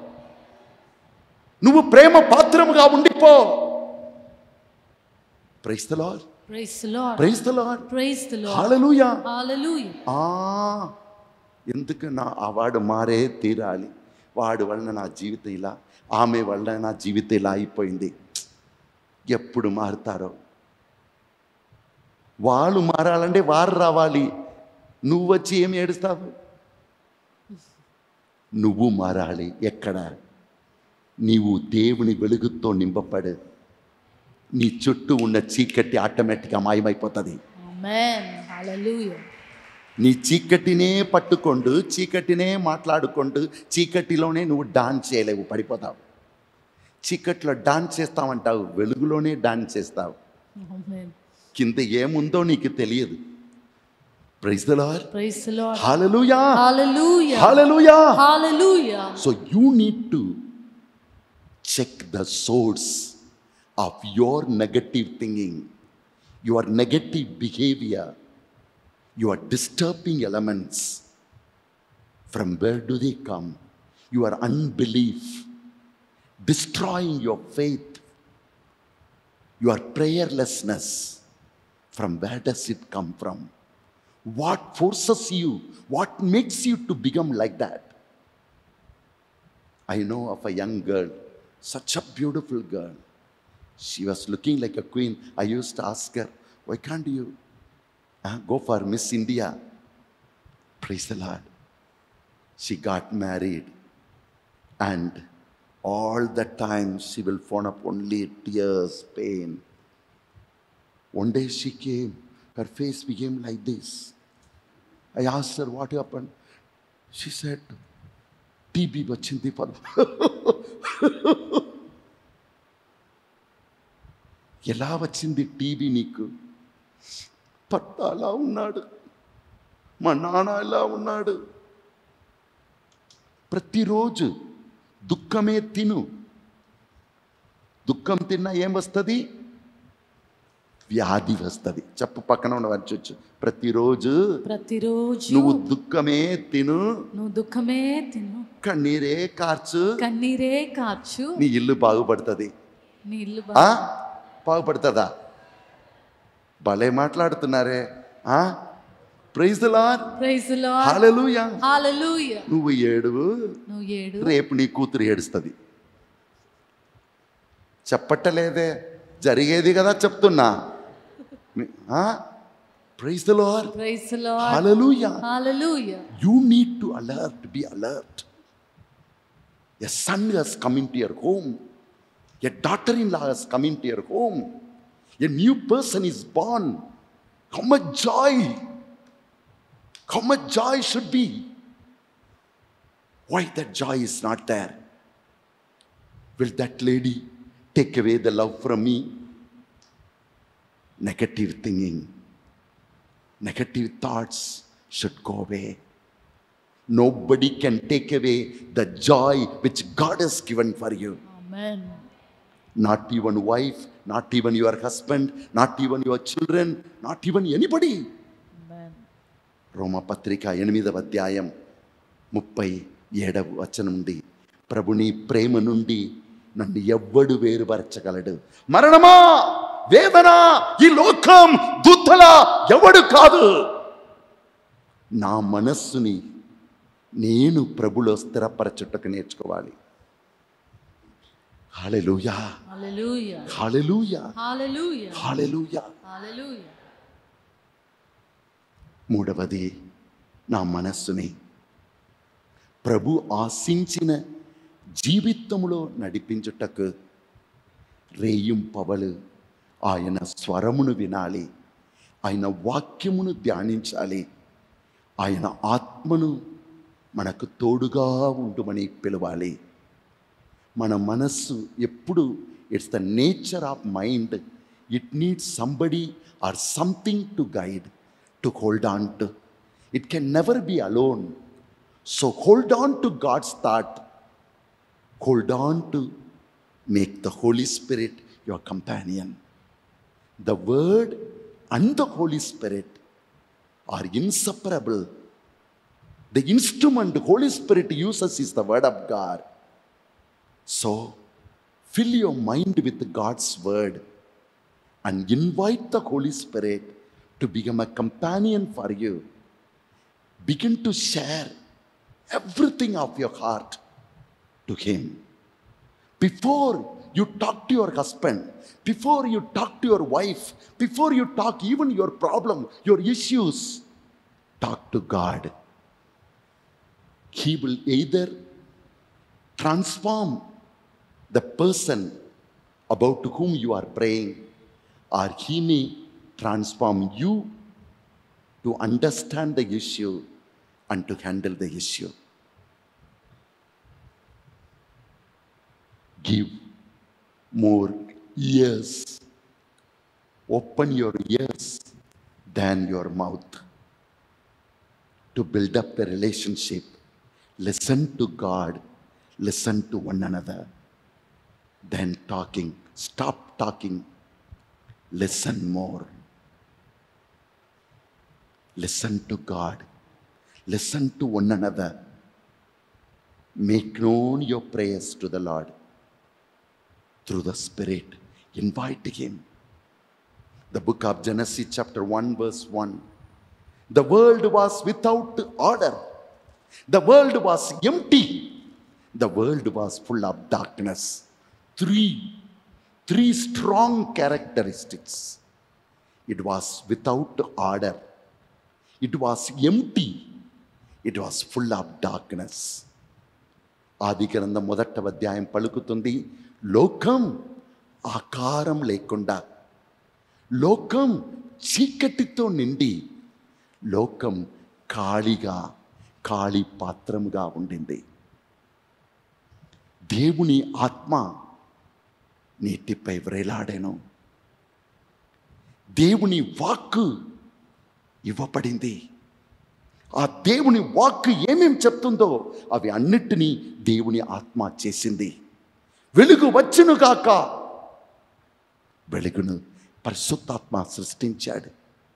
నువ్వు ప్రేమ పాత్రముగా ఉండిపో. Praise the Lord. Praise the Lord. Praise the Lord. Praise the Lord. Hallelujah. Hallelujah. ఆ ఎందుకు నా ఆ వాడు మారే తీరాలి, వాడు వలన నా జీవితం ఇలా, ఆమె వలన నా జీవితం ఇలా అయిపోయింది. ఎప్పుడు మారుతారో? వాళ్ళు మారాలంటే వారు రావాలి. నువ్వు వచ్చి ఏమి ఏడుస్తావు? నువ్వు మారాలి. ఎక్కడ? నీవు దేవుని వెలుగుతో నింపబడు. నీ చుట్టూ ఉన్న చీకటి ఆటోమేటిక్గా మాయమైపోతుంది. Amen. Hallelujah. నీ చీకటినే పట్టుకొండు, చీకటినే మాట్లాడుకుంటూ చీకటిలోనే నువ్వు డాన్స్ చేయలేవు, పడిపోతావు. చీకట్లో డాన్స్ చేస్తావంటావు, వెలుగులోనే డాన్స్ చేస్తావు. Amen. కింద ఏముందో నీకు తెలియదు. Praise the Lord. Praise the Lord. Hallelujah. Hallelujah. Hallelujah. Hallelujah. So you need to check the source of your negative thinking, your negative behavior, your disturbing elements. From where do they come? Your unbelief, destroying your faith, your prayerlessness. From where does it come from? What forces you? What makes you to become like that? I know of a young girl, such a beautiful girl. She was looking like a queen. I used to ask her, why can't you uh, go for Miss India? Praise the Lord. She got married, and all the time she will phone up only tears, pain. One day she came, her face became like this. I asked her, what happened? She said, T B vachindi for ఎలా వచ్చింది TB నీకు? భర్త అలా ఉన్నాడు, మా నాన్న ఎలా ఉన్నాడు. ప్రతిరోజు దుఃఖమే తిను. దుఃఖం తిన్నా ఏం వస్తుంది? వ్యాధి వస్తుంది. చెప్పు పక్కన ఉండవచ్చు. ప్రతిరోజు ప్రతిరోజు నువ్వు దుఃఖమే తిను, నువ్వు దుఃఖమే తిను, కన్నీరే కార్చు, కన్నీరే కార్చు, నీ ఇల్లు బాగుపడుతుంది. నీ ఇల్లు ఆ బాగుపడుతుందా? భలే మాట్లాడుతున్నారే. ఆ praise the Lord. Praise the Lord. Hallelujah. Hallelujah. నువ్వు ఏడువు, నువ్వు ఏడు, రేపు నీ కూతురు ఏడుస్తుంది. చెప్పట్టలేదే, జరిగేది కదా చెప్తున్నా. Praise the Lord. Praise the Lord. Hallelujah. Hallelujah. You need to alert, be alert. A son has come into your home. A daughter-in-law has come into your home. A new person is born. How much joy! How much joy should be? Why that joy is not there? Will that lady take away the love from me? Negative thinking, negative thoughts should go away. Nobody can take away the joy which God has given for you. Amen. Not even wife, not even your husband, not even your children, not even anybody. Amen. రోమపత్రిక ఎనిమిదవ అధ్యాయం ముప్పై ఏడవ వచనం నుండి, ప్రభుని ప్రేమ నుండి నన్ను ఎవ్వడు వేరుపరచగలడు? మరణమా, వేదన, ఈ లోకం, దుఃఖల ఎవడు కాదు. నా మనస్సుని నేను ప్రభులో స్థిరపరచుటకు నేర్చుకోవాలి. హల్లెలూయా. Hallelujah. హల్లెలూయా. Hallelujah. హల్లెలూయా. Hallelujah. మూడవది, నా మనస్సుని ప్రభు ఆశించిన జీవితంలో నడిపించుటకు రేయింపవలు ఆయన స్వరమును వినాలి, ఆయన వాక్యమును ధ్యానించాలి, ఆయన ఆత్మను మనకు తోడుగా ఉండుమని పిలవాలి. మన మనస్సు ఎప్పుడు, it's the nature of mind, it needs somebody or something to guide, to hold on to. It can never be alone. So hold on to God's thought, hold on to make the Holy Spirit your companion. The word and the Holy Spirit are inseparable. The instrument the Holy Spirit uses is the word of God. So fill your mind with God's word and invite the Holy Spirit to become a companion for you. Begin to share everything of your heart to Him. Before you talk to your husband, before you talk to your wife, before you talk even your problem, your issues, talk to God. He will either transform the person about whom you are praying, or He may transform you to understand the issue and to handle the issue. Give more ears. Open your ears than your mouth to build up a relationship. Listen to God. Listen to one another. Then talking. Stop talking. Listen more. Listen to God. Listen to one another. Make known your prayers to the Lord through the Spirit. Invite Him. The book of Genesis chapter one verse one. The world was without order. The world was empty. The world was full of darkness. Three, three strong characteristics. It was without order. It was empty. It was full of darkness. ఆది గ్రంథం మొదట అధ్యాయం పలుకుతుంది, లోకం ఆకారం లేకుండా, లోకం చీకటితో నిండి, లోకం ఖాళీగా, ఖాళీ పాత్రముగా ఉండింది. దేవుని ఆత్మ నీటిపై వ్రేలాడెను. దేవుని వాక్కు ఇవ్వబడింది. ఆ దేవుని వాక్కు ఏమేం చెప్తుందో అవి అన్నిటినీ దేవుని ఆత్మ చేసింది. వెలుగు వచ్చును గాక, వెలుగును పరిశుద్ధాత్మ సృష్టించాడు.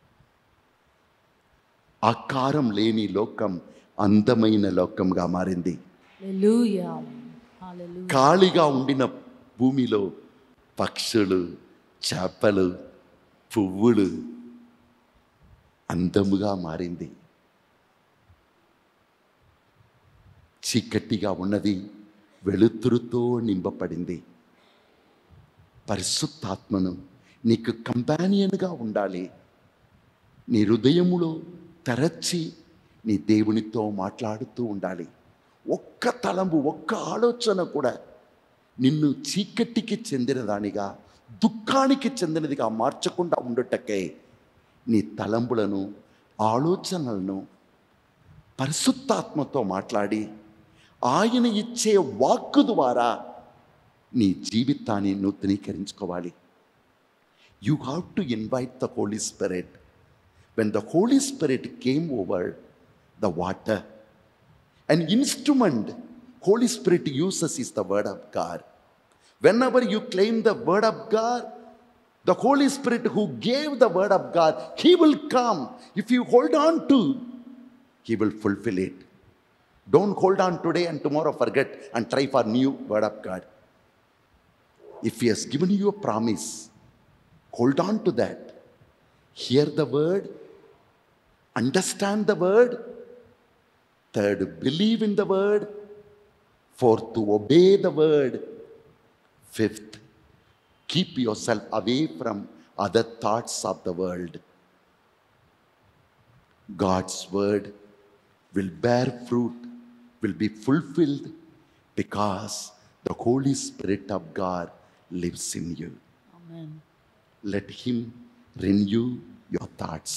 ఆకారం లేని లోకం అందమైన లోకంగా మారింది. Hallelujah. Hallelujah. ఖాళీగా ఉండిన భూమిలో పక్షులు, చేపలు, పువ్వులు అందముగా మారింది. చీకటిగా ఉన్నది వెలుతురుతో నింపబడింది. పరిశుద్ధాత్మను నీకు కంపానియన్గా ఉండాలి. నీ హృదయములో తెరచి నీ దేవునితో మాట్లాడుతూ ఉండాలి. ఒక్క తలంపు, ఒక్క ఆలోచన కూడా నిన్ను చీకటికి చెందినదానిగా, దుఃఖానికి చెందినదిగా మార్చకుండా ఉండుటకై నీ తలంపులను, ఆలోచనలను పరిశుద్ధాత్మతో మాట్లాడి ఆయన ఇచ్చే వాక్కు ద్వారా నీ జీవితాన్ని నూతనీకరించుకోవాలి. You have to invite the Holy Spirit. When the Holy Spirit came over the water, an instrument Holy Spirit uses is the word of God. Whenever you claim the word of God, the Holy Spirit who gave the word of God, He will come. If you hold on to, He will fulfill it. Don't hold on today and tomorrow forget and try for new word of God. If He has given you a promise, hold on to that. Hear the word, understand the word. Third, believe in the word. Fourth, to obey the word. Fifth, keep yourself away from other thoughts of the world. God's word will bear fruit will be fulfilled because the Holy Spirit of God lives in you. Amen. Let him renew your thoughts.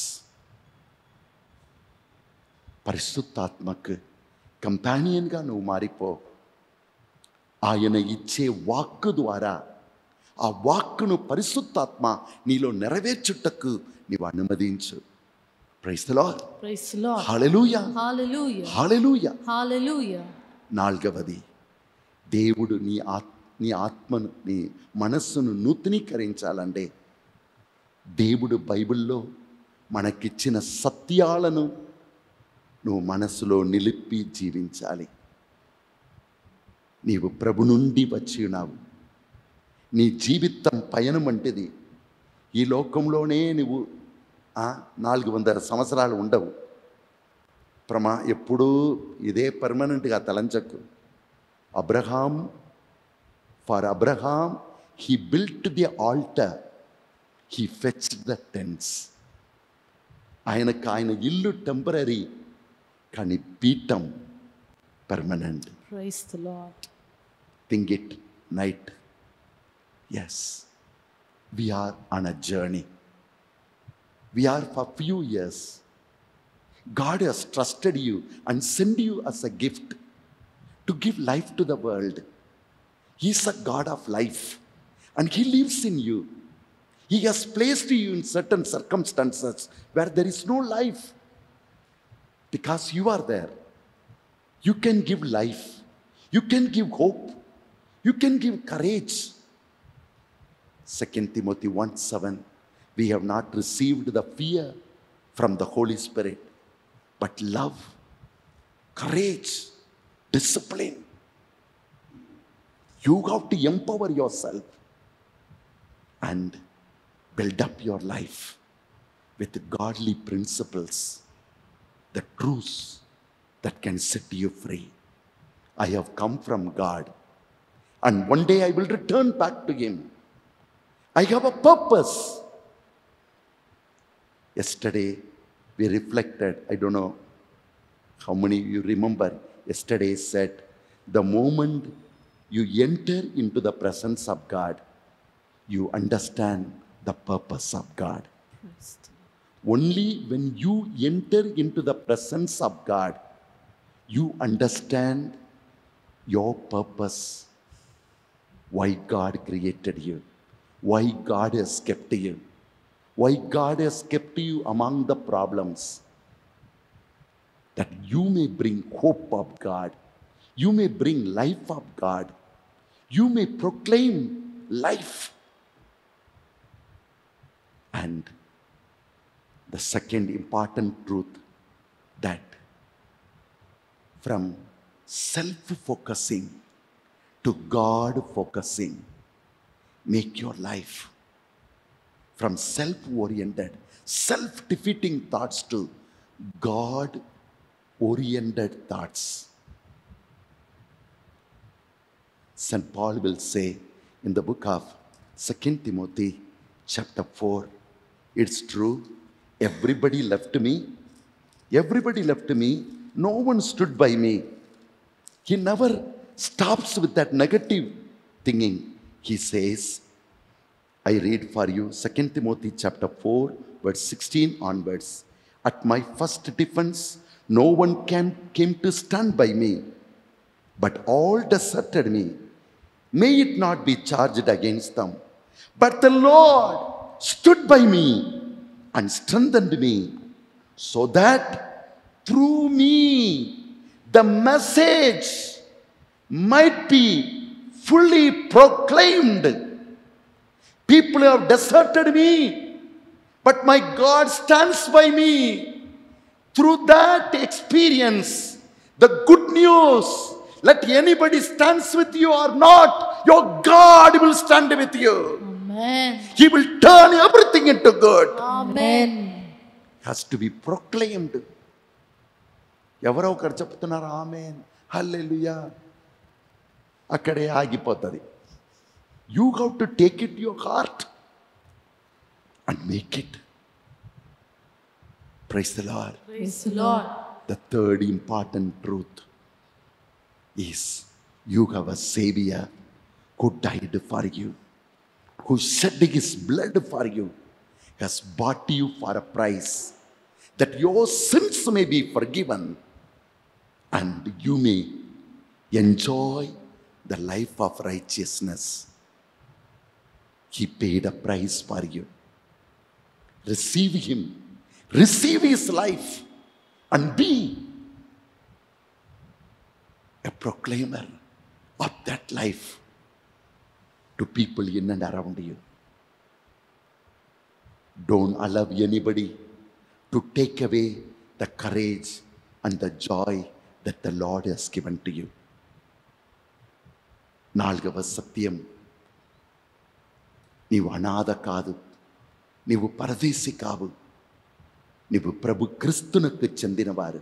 పరిశుద్ధాత్మకు కంపానియన్గా నువ్వు మారిపో. ఆయన ఇచ్చే వాక్కు ద్వారా ఆ వాక్కును పరిశుద్ధాత్మ నీలో నెరవేర్చుటకు నీవు అనుమతించు. Praise the Lord. Praise the Lord. Hallelujah. Hallelujah. Hallelujah. Hallelujah. నాలుగవది, దేవుడు నీ ఆత్ నీ ఆత్మను నీ మనస్సును నూతనీకరించాలంటే దేవుడు బైబిల్లో మనకిచ్చిన సత్యాలను నువ్వు మనసులో నిలిపి జీవించాలి. నీవు ప్రభు నుండి వచ్చి ఉన్నావు. నీ జీవితం పయనం వంటిది. ఈ లోకంలోనే నువ్వు నాలుగు వందల సంవత్సరాలు ఉండవు. ప్రమా ఎప్పుడూ ఇదే పర్మనెంట్గా తలంచకు. Abraham for Abraham he built the altar, he fetched the tents. ఆయనకు ఆయన ఇల్లు టెంపరీ, కానీ పీఠం permanent. Praise the Lord. Think it night. Yes, we are on a journey. We are for few years. God has trusted you and sent you as a gift to give life to the world. He is a God of life and He lives in you. He has placed you in certain circumstances where there is no life. Because you are there, you can give life, you can give hope, you can give courage. Second Timothy one seven, we have not received the fear from the Holy Spirit, but love, courage, discipline. You have to empower yourself and build up your life with godly principles, the truths that can set you free. I have come from God, and one day I will return back to Him. I have a purpose. Yesterday we reflected, I don't know how many of you remember, yesterday said, the moment you enter into the presence of God, you understand the purpose of God. Praise the Lord. Only when you enter into the presence of God, you understand your purpose, why God created you, why God has kept you, why God has kept you among the problems, that you may bring hope of God, you may bring life of God, you may proclaim life. And the second important truth, that from self-focusing to God-focusing, make your life. From self-oriented, self-defeating thoughts to God-oriented thoughts. Saint Paul will say in the book of Second Timothy chapter four, it's true, everybody left me, everybody left me, no one stood by me. He never stops with that negative thinking. He says, I read for you Second Timothy chapter four, verse sixteen onwards. At my first defense, no one can, came to stand by me, but all deserted me. May it not be charged against them. But the Lord stood by me and strengthened me, so that through me the message might be fully proclaimed. People have deserted me, but my God stands by me. Through that experience, the good news, let anybody stands with you or not, your God will stand with you. Amen. He will turn everything into good. Amen. Has to be proclaimed. ఎవరో ఒకరు చెప్తున్నారు ఆమేన్ హల్లెలూయా, అక్కడే ఆగిపోతుంది. You have to take it to your heart and make it. Praise the Lord. Praise the Lord. The third important truth, is you have a Savior who died for you, who shed his blood for you, has bought you for a price, that your sins may be forgiven and you may enjoy the life of righteousness. He paid a price for you. Receive him, receive his life, and be a proclaimer of that life to people in and around you. Don't allow anybody to take away the courage and the joy that the Lord has given to you. నాలుగవ సత్యం, నీవు అనాథ కాదు, నీవు పరదేశి కావు, నీవు ప్రభు క్రీస్తునకు చెందినవారు.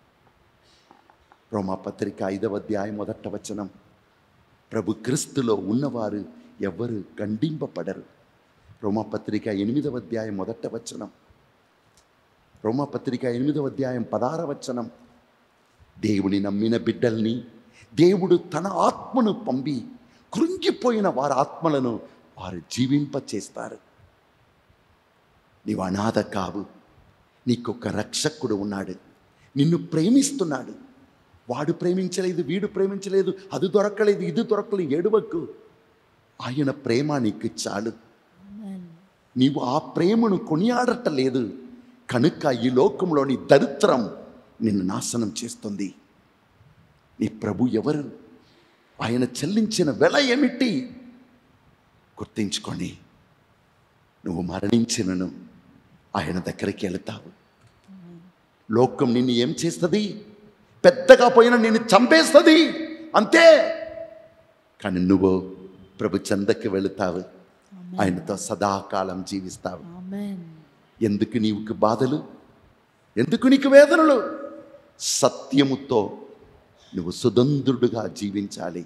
రోమాపత్రిక ఐదవ అధ్యాయం మొదట వచనం, ప్రభు క్రీస్తులో ఉన్నవారు ఎవరు ఖండింపబడరు. రోమాపత్రిక ఎనిమిదవ అధ్యాయం మొదట వచనం, రోమాపత్రిక ఎనిమిదవ అధ్యాయం పదహారవ వచనం, దేవుని నమ్మిన బిడ్డల్ని దేవుడు తన ఆత్మను పంపి కృంగిపోయిన వారి ఆత్మలను వారు జీవింపచేస్తారు. నీవు అనాథ కావు, నీకొక రక్షకుడు ఉన్నాడు, నిన్ను ప్రేమిస్తున్నాడు. వాడు ప్రేమించలేదు, వీడు ప్రేమించలేదు, అది దొరకలేదు, ఇది దొరకలేదు, ఏడువకు. ఆయన ప్రేమ నీకు చాలు. నీవు ఆ ప్రేమను కొనియాడటలేదు కనుక ఈ లోకంలోని దరిద్రం నిన్ను నాశనం చేస్తుంది. నీ ప్రభు ఎవరు? ఆయన చెల్లించిన వెల ఏమిటి గుర్తించుకొని నువ్వు మరణించినను ఆయన దగ్గరికి వెళతావు. లోకం నిన్ను ఏం చేస్తుంది? పెద్దగా పోయినా నిన్ను చంపేస్తుంది, అంతే. కానీ నువ్వు ప్రభు చెందకి వెళుతావు, ఆయనతో సదాకాలం జీవిస్తావు. ఎందుకు నీకు బాధలు? ఎందుకు నీకు వేదనలు? సత్యముతో నువ్వు సుతంద్రుడుగా జీవించాలి.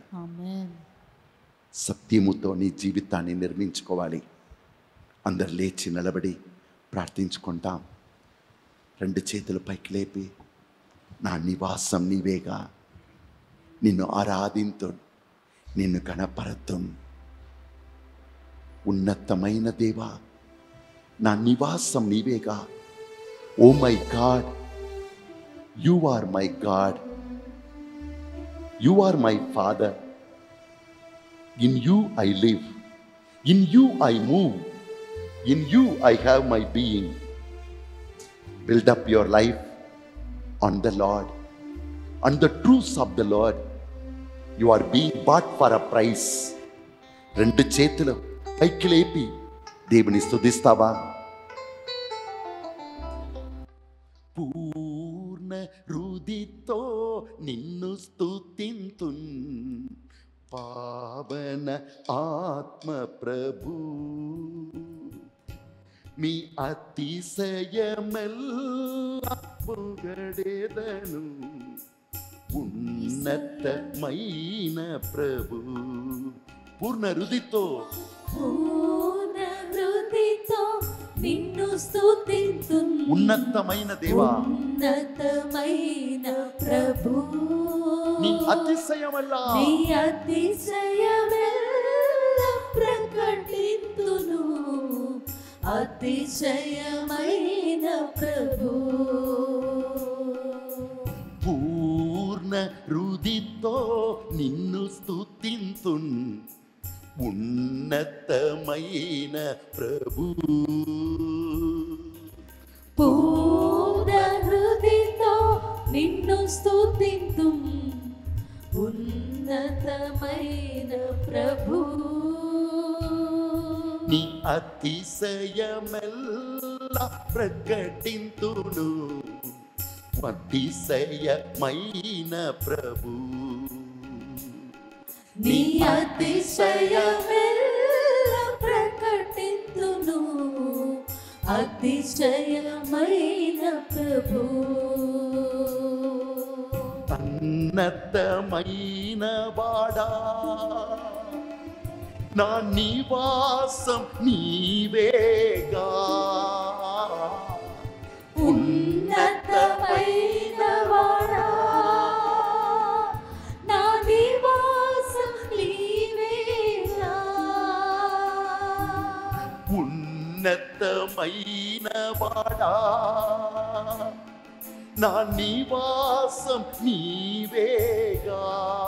సత్యముతో నీ జీవితాన్ని నిర్మించుకోవాలి. అందరు లేచి నిలబడి ప్రార్థించుకుంటాం. రెండు చేతులు పైకి లేపి, నా నివాసం నీవేగా, నిన్ను ఆరాధింతు, నిన్ను గణపరతుం. ఉన్నతమైన దేవా, నా నివాసం నీవేగా. O my God, you are my God, you are my father. In you I live, in you I move, in you I have my being. Build up your life on the Lord, on the truths of the Lord. You are being bought for a price. రెండు చేతులు పైకి లేపి దేవుని స్తుతిస్తావా? పూర్ణ హృదయతో నిన్ను స్తుతింతున్, పావన ఆత్మ ప్రభు. మీ అతిశయమెల్లా పొగడెదను, ఉన్నతమైన ప్రభు. పూర్ణ హృదయతో పూర్ణ హృదయతో నిన్ను స్తుతింతున్, ఉన్నతమైన దేవా, ఉన్నతమైన ప్రభు. నీ అతిశయమల్లా నీ అతిశయమెల్లా ప్రకటింతును, అతిశయమైన ప్రభు. పూర్ణ హృదయతో నిన్ను స్తుతింతున్, ఉన్నతమైన ప్రభు. పూర్ణ హృదయతో నిన్ను స్తుతింతుం, ఉన్నతమైన ప్రభు. నీ అతిశయమెల్లా ప్రకటింతును, అతిశయమైన ప్రభు. నీ అతిశయమెల్లా ప్రకటింతును, అతిశయమైన ప్రభు. ఉన్నతమైన వాడా, నా నివాసం నీవేగా. ఉన్నతమైన వాడా, నా ఉన్నతమైన వాడా నా నివాసం నీవేగా,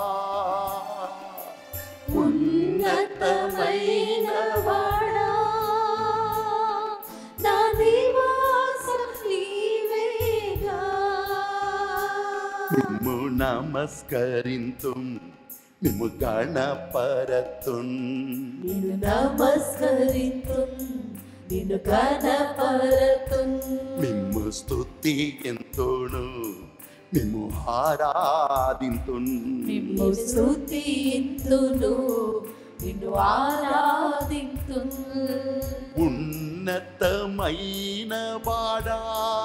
ఉన్నతమైన వాడా నా నివాసం నీవేగా. నిమ్ము నమస్కరింతుం నిమ్ము గణపరతుం, నిన్ను నమస్కరింతుం నిన్ను గణపరతుం, నిమ్ము స్తుతింతును నిమ్ము ఆరాధింతుం, నిన్ను స్తుతింతును నిన్ను ఆరాధింతుం. ఉన్నతమైన వాడా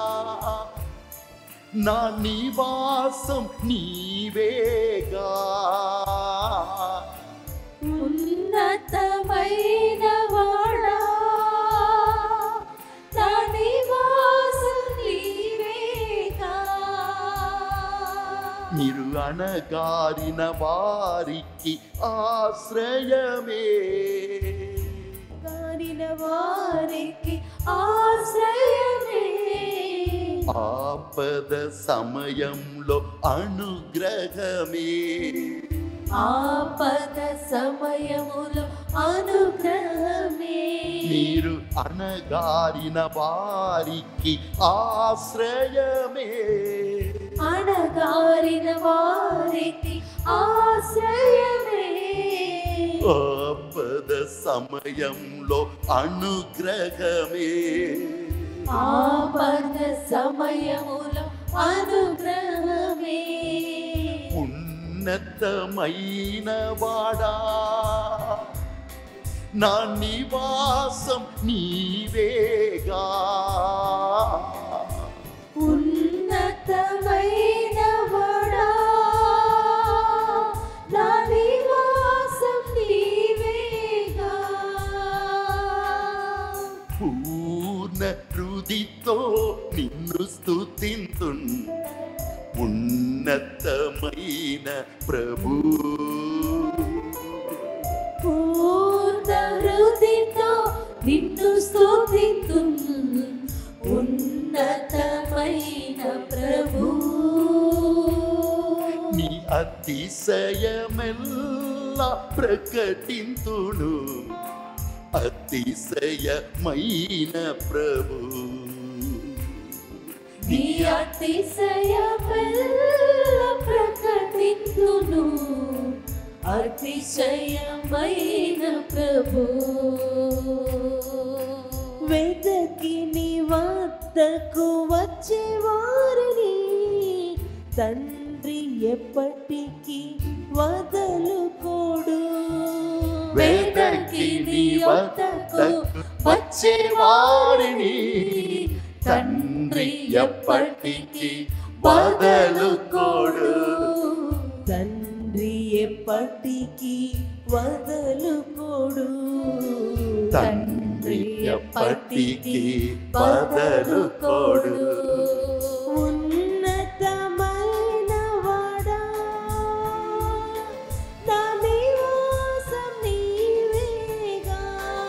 నా నివాసం నీవేగా, ఉన్నతమైన వాడా నా నివాసం నీవేగా. మీరు అనగారిన వారికి ఆశ్రయమే, గారిన వారికి ఆశ్రయమే, ఆపద సమయంలో అనుగ్రహమే, ఆపద సమయములో అనుగ్రహమే. మీరు అనగారిన వారికి ఆశ్రయమే, అనగారిన వారికి ఆశ్రయమే, ఆపద సమయంలో అనుగ్రహమే, ఆపద సమయములో అనుగ్రహమే. ఉన్నతమైన వాడా నా నివాసం నీవేగా, ఉన్నతమైన వాడా నా నివాసం నీవేగా. పూర్ణ హృదితో నిన్ను స్తుతింతున్ ఉన్నతమైన ప్రభు, పూర్ణ హృదయంతో నిన్ను స్తుతింతుం ఉన్నతమైన ప్రభు. నీ అతిశయమెల్లా ప్రకటింతును అతిశయమైన ప్రభు, నీ అతిశయమెల్ల ప్రకటింతును అతిశయమైన ప్రభు. వెదకి నీ వద్దకు వచ్చేవారిని తండ్రి ఎప్పటికీ వదలుకోడు. వెదకి నీ వద్దకు వచ్చేవారిని తండ్రి ఎప్పటికీ వదలుకోడు, తండ్రి ఎప్పటికీ వదలుకోడు, తండ్రి ఎప్పటికీ వదలుకోడు. ఉన్నతమైన వాడా నా నివాసం నీవేగా,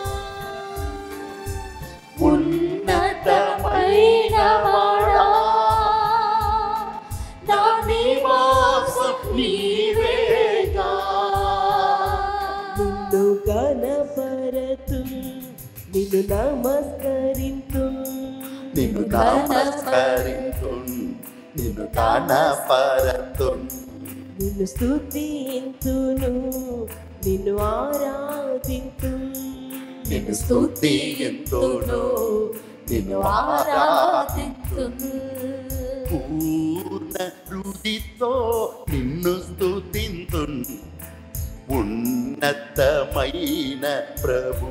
ఉన్నతమైన వాడా నా నివాసం నీవేగా. నిన్ను కనపరతు నిన్ను నమస్కరింతు నిన్ను నమస్కరింతున్ నిన్ను కనపరతున్, నిన్ను స్తుతింతును నిన్ను ఆరాధింతు నిన్ను స్తుతింతును నిన్ను ఆరాధింతును. పూర్ణ హృదితో నిన్ను స్తుతింతున్ ఉన్నతమైన ప్రభు,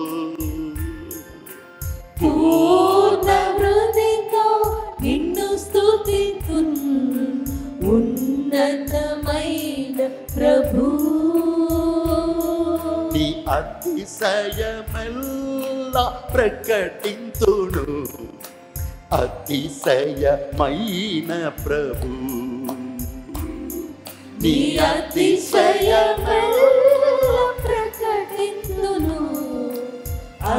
పూర్ణ హృదయంతో నిన్ను స్తుతింతున్ ఉన్నతమైన ప్రభు. నీ అతిశయమెల్లా ప్రకటింతును అతిశయమైన ప్రభు, నీ అతిశయమెల్ల ప్రకటింతును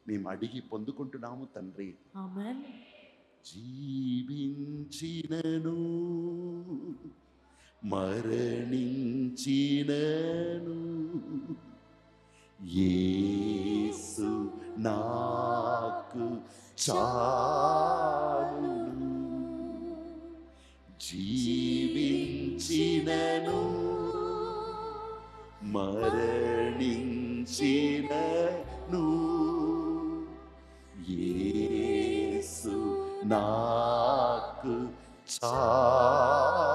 మేము అడిగి పొందుకుంటున్నాము తండ్రి. ఆమేన్. జీవించినను మరణించినను యేసు నాకు చాలును. జీవించినను మరణించినను యేసు నాకు చాలును.